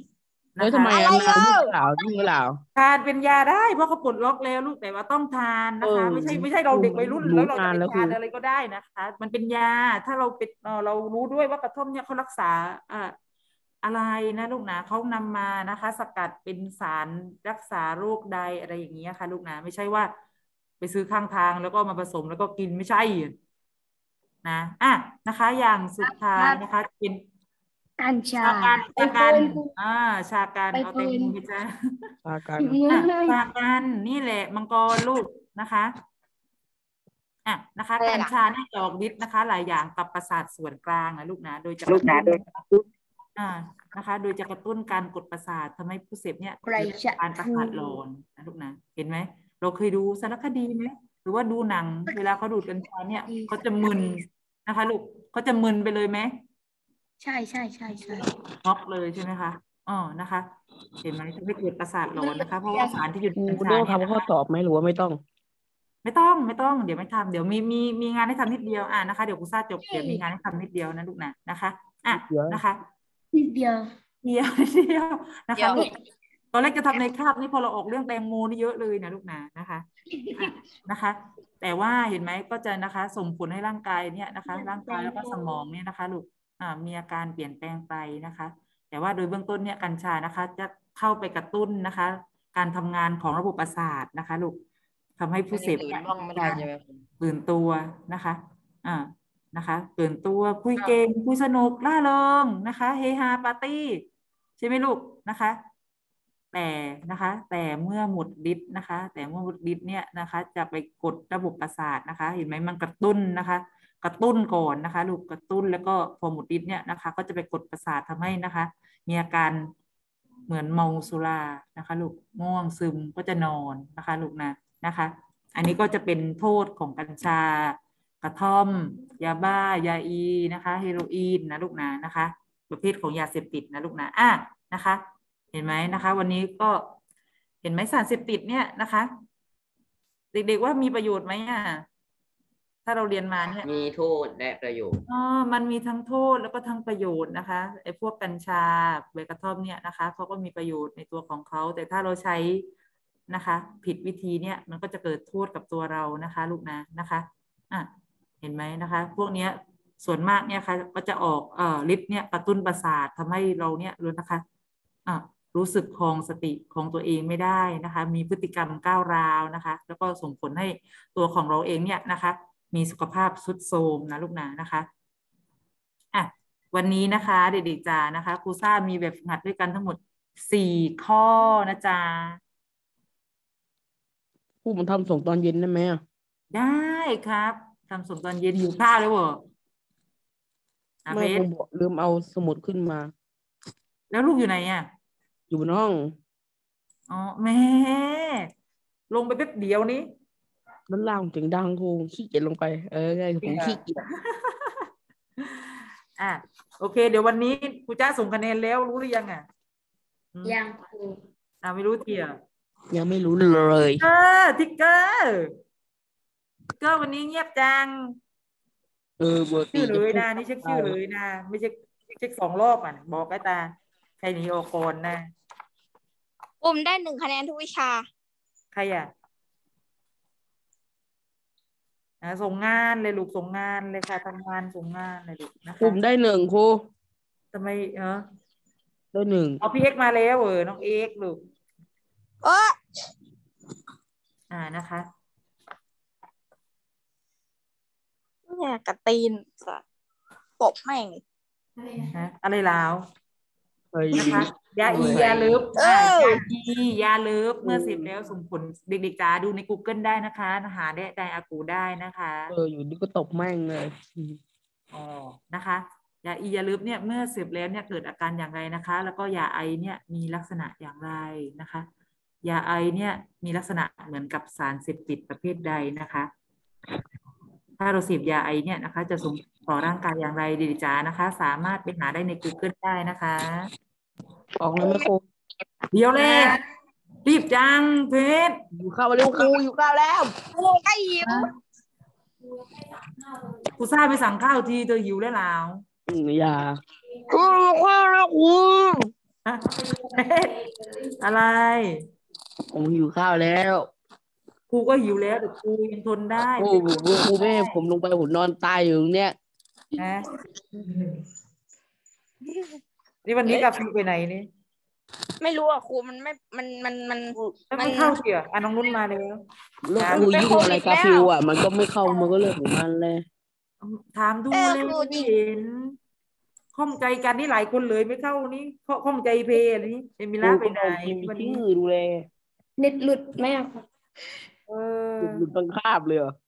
แล้นะวทำคะไมอ่ะนานยิ่งเปล่ายิ่งเปล่าทานเป็นยาได้เพราะเขาปลดล็อกแล้วลูกแต่ว่าต้องทานนะคะเออไม่ใช่ไม่ใช่เราเด็กวัยรุ่นรู้แล้วเราจะนานไปแล้วทานครูอะไรก็ได้นะคะ มันเป็นยาถ้าเราเป็นเอ่อเรารู้ด้วยว่ากระท่อมเนี่ยเขารักษาอ่าอะไรนะลูกนะเขานำมานะคะ สกัดเป็นสารรักษาโรคใดอะไรอย่างเงี้ยค่ะลูกนะไม่ใช่ว่า ไปซื้อข้างทางแล้วก็มาผสมแล้วก็กินไม่ใช่นะอ่ะนะคะ อย่างสุดท้ายนะคะเป็นกัญชาชากันไปชาเฟิกันร์นครูอ่าชากันไปเอาเฟิแตงร์นโมไปจ้าปากันอ่ะชากันนี่แหละมังกรลูกนะคะอ่ะนะคะอะไรกัญล่ะชาเนี่ยจะออกฤทธิ์นะคะ หลายอย่างกับประสาทส่วนกลางนะลูกนะโดยจะกลูระกนะตุ้นโดยอ่านะคะ โดยจะกระตุ้นการกดประสาททำให้ผู้เสพเนี่ยใครเกิดจะการประสาทหลอนนะลูกนะเห็นไหมเราเคยดูสารคดีไหมหรือว่าดูหนัง เวลาเขาดูดกัญชาเนี่ยเขาจะมึนนะคะลูกเขาจะมึนไปเลยไหมใช่ใช่ใช่ใช่น็อกเลยใช่ไหมคะอ๋อนะคะ เห็นไหมทำให้เกิดประสาทหลอนนะคะ เพราะว่าสารที่อยู่ในครูกัญต้ชาองเนี่ยทำนะข้อคะสอบไหมหรือว่าไม่ต้องไม่ต้องไม่ต้องเดี๋ยวไม่ทำเดี๋ยวมีมีมีงานให้ทำนิดเดียวอ่ะนะคะเดี๋ยวครูซ่าจบเดี๋ยวมีงานให้ทำนิดเดียวนะลูกนะนะคะอ่ะนิดเดียวนะคะนิดเดียวเดียวเดียวนะคะลูกตอนแรกจะทำในคาบนี่พอเราออกเรื่องแตงโมนี่เยอะเลยนะลูกนะนะคะอ่ะนะคะ แต่ว่าเห็นไหมก็จะนะคะส่งผลให้ร่างกายเนี่ยนะคะ ร่างกายแล้วก็สมองเนี่ยนะคะลูกอ่ามีอาการเปลี่ยนแปลงไปนะคะ แต่ว่าโดยเบื้องต้นเนี่ยกัญชานะคะ จะเข้าไปกระตุ้นนะคะ การทำงานของระบบประสาทนะคะลูกทำให้ผู้เสพเนี่ยบ้องไม่ได้ใช่ไหมตื่นตัวนะคะอ่านะคะตื่นตัวคุยเก่งคุยสนุกร่าเริงนะคะเฮฮาปาร์ตี้ใช่ไหมลูกนะคะ แต่นะคะ แต่เมื่อหมดฤทธิ์นะคะ แต่เมื่อหมดฤทธิ์เนี่ยนะคะ จะไปกดระบบประสาทนะคะ เห็นไหมมันกระตุ้นนะคะ กระตุ้นก่อนนะคะลูกกระตุ้นแล้วก็พอหมดฤทธิ์เนี่ยนะคะ ก็จะไปกดประสาททำให้นะคะ มีอาการเหมือนเมาสุรานะคะลูกง่วงซึมก็จะนอนนะคะลูกนะนะคะ อันนี้ก็จะเป็นโทษของกัญชากระท่อม ยาบ้ายาอีนะคะเฮโรอีนนะลูกนะนะคะ ประเภทของยาเสพติดนะลูกนะอ่ะนะคะ เห็นไหมนะคะ วันนี้ก็เห็นไหมสารเสพติดเนี่ยนะคะ เด็กๆว่ามีประโยชน์ไหมอ่ะถ้าเราเรียนมาเนี่ยมีโทษและประโยชน์อ๋อมันมีทั้งโทษแล้วก็ทั้งประโยชน์นะคะไอ้พวกกัญชาใบกระท่อมเนี่ยนะคะเขาก็มีประโยชน์ในตัวของเขาแต่ถ้าเราใช้นะคะ ผิดวิธีเนี่ยมันก็จะเกิดโทษกับตัวเรานะคะลูกนะนะคะอ่ะเห็นไหมนะคะ พวกเนี้ยส่วนมากเนี่ยค่ะก็จะออกเอ่อฤทธิ์เนี่ยกระตุ้นประสาททำให้เราเนี่ยรู้นะคะอ่ะรู้สึกครองสติของตัวเองไม่ได้นะคะ มีพฤติกรรมก้าวร้าวนะคะ แล้วก็ส่งผลให้ตัวของเราเองเนี่ยนะคะ มีสุขภาพทรุดโทรมนะลูกนะนะคะอ่ะวันนี้นะคะเด็กๆจ๋านะคะครูซ่ามีแบบฝึกหัดด้วยกันทั้งหมดสี่ข้อนะจ๊ะครูมันทำส่งตอนเย็นได้ไหมอ่ะได้ครับทำส่งตอนเย็นหิวข้าวเลยเหรออ่ะไม่เพคชรูรบอกลืมเอาสมุดขึ้นมาแล้วลูกอยู่ไหนอ่ะอยู่บนห้องอ๋อแม่ลงไปแป๊บเดียวนี้ด้านล่างเสียงดังครูขี้เกียจลงไปเออไงผมขี้เกียจอ่ะโอเค เดี๋ยววันนี้ครูจ้าส่งคะแนนแล้วรู้หรือยังอ่ะอืมยังครูอ่ะไม่รู้เทียยังไม่รู้เลยเออทิกเกอร์ทิกเกอร์วันนี้เงียบจังเออเบอร์ตีชื่อเลจะยพูดนะนี่เช็คชื่อเลยนะไม่เช็คเช็คสองรอบอ่ะบอกไอ้ตาใครหนีออกก่อนนะผมได้หนึ่งคะแนนทุกวิชาใครอ่ะอ่ะส่งงานเลยลูกส่งงานเลยค่ะทำงานส่งงานเลยลูกนะผคะมได้หนึ่งครูทำไมเออได้หนึ่งเอาพี่เอ็กซ์มาแล้วเออน้องเอ็กซ์ลูกเอออ่านะคะเนี่ยกระตีนสัสตบแม่งฮะอะไรลาวเฮ้ยนะคะยาอียาเลิฟเออ่าอยาอียาเลิฟเมื่อเสร็จแล้วส่งผลเด็กๆจ๋าดูใน Google ได้นะคะหาได้ไดอากูได้นะคะเอออยู่ดีก็ตบแม่งเลยอืมอ๋อนะคะยาอียาลึบเนี่ยเมื่อเสพแล้วเนี่ยเกิดอาการอย่างไรนะคะ แล้วก็ยาไอเนี่ยมีลักษณะอย่างไรนะคะยาไอเนี่ยมีลักษณะเหมือนกับสารเสพติดประเภทใดนะคะ ถ้าเราเสพยาไอเนี่ยนะคะ จะส่งต่อร่างกายอย่างไรดีจ้านะคะ สามารถไปหาได้ใน Google ได้นะคะออกเลยไหมครูเดี๋ยวเลยรีบจังเพชรอยู่ข้าวมาเร็วครูอยู่ข้าวแล้วโอ้ใกล้หิวกูซ่าไปสั่งข้าวทีเธอหิวแล้วหลาวอืมอย่าครูข้าวแล้วครูฮะอะไรผมหิวข้าวแล้วครูก็หิวแล้วแต่ครูยังทนได้โอ้โหครูแม่ให้ผมลงไปผมนอนตายอยู่ตรงเนี้ยนะนี่วันนี้กับฟิวไปไหนนี่ไม่รู้อ่ะครูมันไม่มันมันมันไม่ไม่เข้าเสียอ่ะน้องนุ่นมาแล้วแล้วครับครูยุ่งอะไรกับฟิวอ่ะมันก็ไม่เข้ามันก็เรื่องของมันเลยถามดูเออเลยครูจริไม่งเห็นข้องใจกันนี่หลายคนเลยไม่เข้านี่ข้อข้องใจเพลนี่เอมิครูล่าไปก็ไหนต้องมีวันชื่นี้อดูแลเน็ตหลุดไหมอะครับเออหลุดบังคาบเลยเหรอ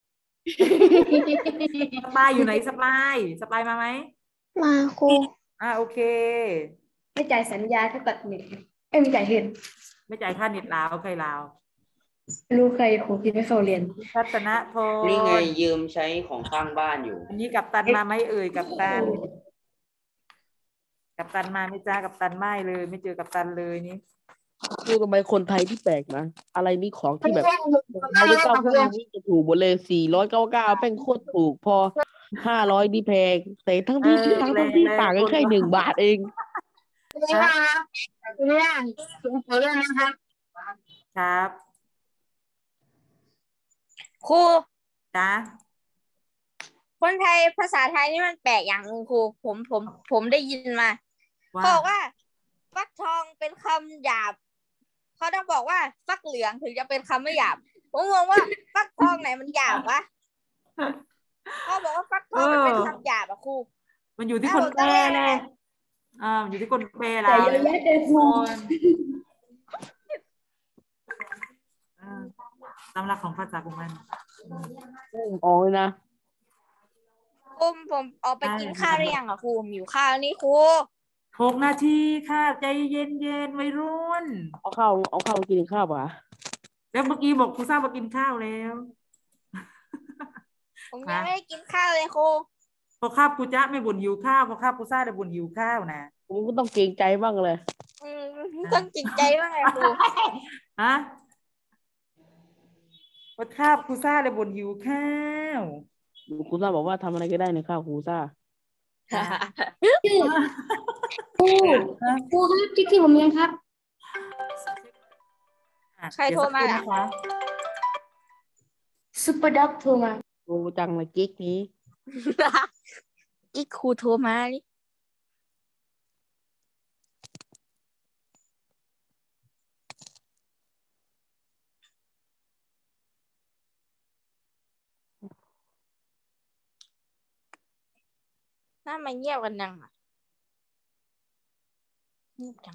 สปายอยู่ไหนสปายสปายมาไหมมาครูอ่าโอเคไม่จ่ายสัญญาถ้าตัดเน็ตเอ้ยไม่จ่ายเห็นไม่จ่ายค่าเน็ตลาวใครลาวรู้ใครครูที่ไม่เข้าเรียนทัศนะพนี่ไงรยืมใช้ของข้างบ้านอยู่อันนี้กับตันมาไหมเอ่ยกับตัน กับตันมาไหม่จ้ากับตันไม่เลย ไม่เจอกับตันเลยนี่ครูทำไมคนไทยที่แปลกนะอะไรนี่ของที่แบบเราได้เก้าเครื่องนี้จะถูกหมดเลยสี่ร้อยเก้าเก้าแป้งโคตรถูกพอห้าร้อยนี่แพงแต่ทั้งที่ทั้งทั้งที่ต่างกันแค่หนึ่งบาทเองเรื่องสูงเรื่องนะครับครับครูจ้าคนไทยภาษาไทยนี่มันแปลกอย่างหนึงครูผมผมผมได้ยินมาว่าเขาบอกว่า ฟักทองเป็นคำหยาบเขาต้องบอกว่า ฟักเหลืองถึงจะเป็นคำไม่หยาบผมงงว่า ฟักทองไหนมันหยาบวะเขาบอกว่าฟักทองมันเป็นคำหยาบอะครูมันอยู่ที่คนแปลเลยอ่ามันอยู่ที่คนแปลแต่เราเยอะแยะเลยครูอ่าตามหลักของภาษาของมันออกเลยนะผมผมออกไปกินข้าวหรือยังอะครูผมหิวข้าวนี่ครูหกนาทีค่ะใจเย็นเย็นๆวัยรุ่นเอาข้าวเอาข้าวกินข้าวป่ะแล้วเมื่อกี้บอกครูทราบว่ากินข้าวแล้วผมยังไม่ได้กินข้าวเลยครูพอข้าบครูจ๊ะไม่บ่นหิวข้าวพอข้าบครูซ่าได้บ่นหิวข้าวนะผมก็ต้องเกรงใจบ้างเลยอืมต้องจริงใจว่าไงครูฮะพอข้าบครูซ่าได้บ่นหิวข้าวครูซ่าบอกว่าทำอะไรก็ได้ในข้าวครูซ่าครูครูครับที่ที่ผมยังครับอ่ะใครโทรมาเดี๋ยวอะสักครู่นะคะซุปเปอร์ด็อกโทรมาโอ้จังเลยกิ๊กนี้อีกครูโทรมาดิน่ามาเงียบกันนังอ่ะเงียบจัง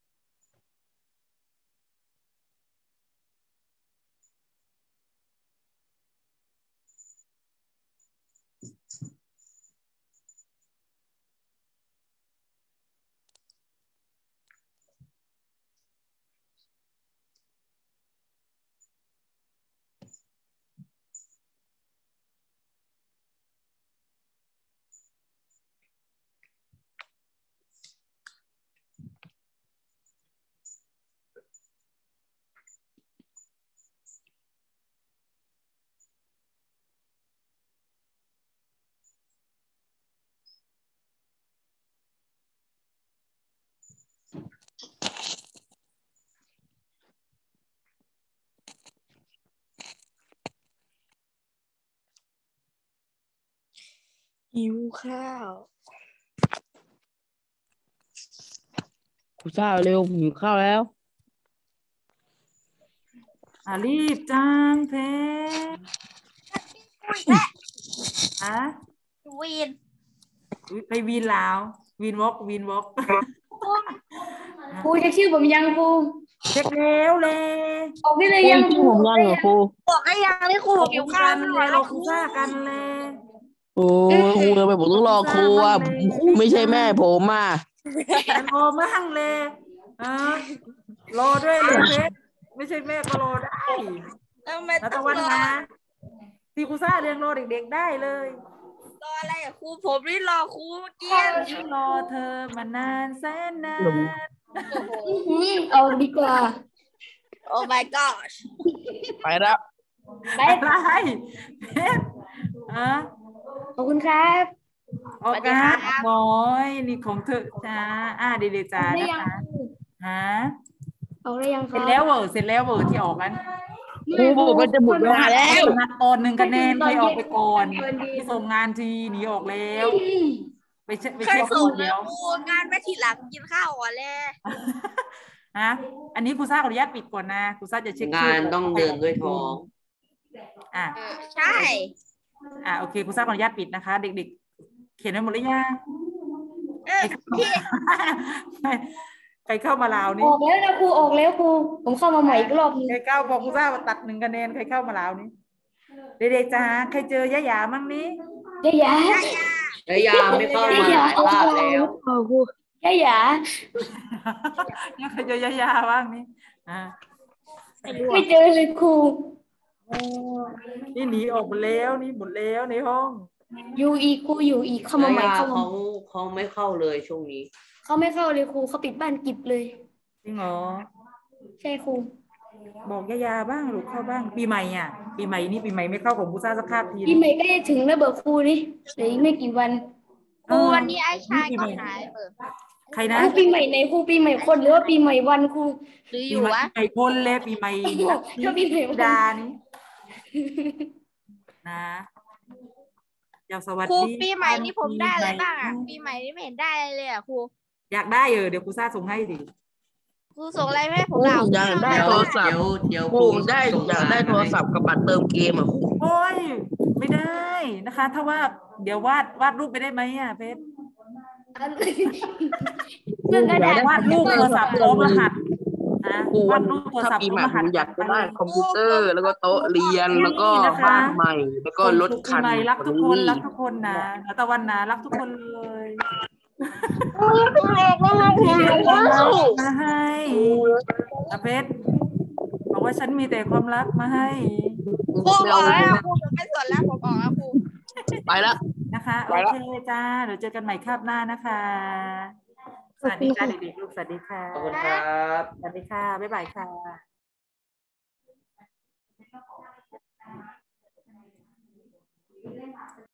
หิวข้าวครูซ่าเร็วผมหิวข้าวแล้วอ่ะรีบจังเพชรฮะวีนอุ๊ยไปวีนลาววีนวอล์กวีนวอล์กครูเช็คชื่อผมยังครูเช็คแล้วเลยออกได้เลยโอ้ยัยงชื่อผมยังเหรอครูบอกไอ้ยังนี่ครูผมหิวข้าวกันไม่ไหเลวย แล้เราวคุซ่ากันเลยโอ้ยครูทำไมผมต้องรอครูอ่ะครูไม่ใช่แม่ผมอ่ะรอมั่งเลยเออรอด้วยเลยเพชรไม่ใช่แม่ก็รอได้ทำไมนัต้ตองวันรอนะที่คุซ่าเรียงรอเด็กๆได้เลยรออะไรอะครูผมนี่รอครูเมื่อกี้รอเธอมานานแสนนานอื้อหือเอาดีกว่าโอ้ my gosh ไปแล้วไปอะไรเพชรอ่ะขอบคุณครับออกกันบอยนี่ของเธอจ้าอ่ะเด็กๆจ้าได้นะยังคะครูฮะออกได้ยังคเสร็รัจบแล้วเวอร์เสร็จแล้วเวอร์ที่ออกกันครูบอกว่าจะหมดเวลาแล้วหักก่อนหนึ่งคะแนนใครออกไปก่อนไปส่งงานทีหนีออกแล้ว ไปเช็คไปเคยเช็คส่ก่งอนแล้เดี๋ยว วครูงานไม่ทีหลังกินข้าวก่อนเลยฮะอันนี้ครูซ่าขออนุญาตปิดก่อนนะครูซ่าจะเช็คงาชื่นต้องเดินด้วยท้องอ่ะเออใช่อ่ะโอเคครูซ่าขออนุญาตปิดนะคะ เด็กๆ เขียนไว้หมดหรือยังเออพี่ใครเข้ามาลาวอนี่อกแล้วนะครูออกแล้วครูผมเข้ามาใหม่อีกรอบนึงใครเข้าบอกครูซ่าตัดหนึ่งคะแนนใครเข้ามาลาวนี่เด็กๆจ้าใครเจอยะหยามั่งนี้ยะยะเอ้ยยาไม่เข้ามาหลายรอบแล้วเออครูยะยะยังใครเจอยะหยาบ้างนี่อ่าไม่เจอเลยครูโอ้นี่หนีออกหมดแล้วนี่หมดแล้วในห้องอยู่อีกครูอยู่อีกเข้ามาใหม่ยาเข้ามาเขาเขาไม่เข้าเลยช่วงนี้เขาไม่เข้าเลยครูเขาปิดบ้านกิบเลยจริงเหรอใช่ครูบอกยะหยาบ้างหรือเข้าบ้างปีใหม่อ่ะปีใหม่นี่ปีใหม่ไม่เข้าของครูซ่าสักคาบทีปีใหม่ใกล้จะถึงแล้วเบิกครูนี่เหลืออีกไม่กี่วันครูวันนี้ไอ้ชายก็หายเออใครคนะรูปีใหม่ไหนครูปีใหม่คนหรือว่าปีใหม่วันครูหรืออปียู่ใหม่วะปีใหม่คนเลยปีใหม่ถ้าปีใหม่วันดานี่นะเจ้าสวัสครูดีปีใหม่นี่ผมได้อะไรปีใหม่บ้างอ่ะปีใหม่นี่ไม่เห็นได้อะไรเลยอ่ะครูอยากได้เออเดี๋ยวครูซ่าส่งให้ดิครูส่งอะไรมาให้ผมครูเราอยากได้เดี๋ยวโทรศัพท์เดี๋ยวเดี๋ยวครูได้ส่งอยากได้โทรศัพท์กับบัตรเติมเกมอ่ะครูโอ้ยไม่ได้นะคะ ถ้าว่าเดี๋ยววาดวาดรูปไปได้ไหมอ่ะเพชรเรื่องกระดาษวาดรูปโทรศัพท์พร้อมรหัสนะครูวาดรูปโทรถ้าศัพท์ปีพร้อใหม่มรผหัสมอยากจะได้คอมพิวเตอร์ แล้วก็โต๊ะเรียนแล้วก็บ้านใหม่ แล้วก็รถคันปีใหม่รักทุกคนรักทุกคนนะแล้วตะวันนะรักทุกคนเลย มาให้อาเพชรบอกว่าฉันมีแต่ความรักมาให้ครูบอกแล้วครูผมไม่สนแล้วผมออกแล้วครูไปแล้วนะคะ โอไปละเคจ้า เดี๋ยวเจอกันใหม่คาบหน้านะคะ สวัสดีค่ะเด็กๆลูกสวัสดีค่ะขอบคุณครับสวัสดีค่ะ บ๊ายบายค่ะ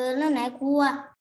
แล้วไหนครูอะ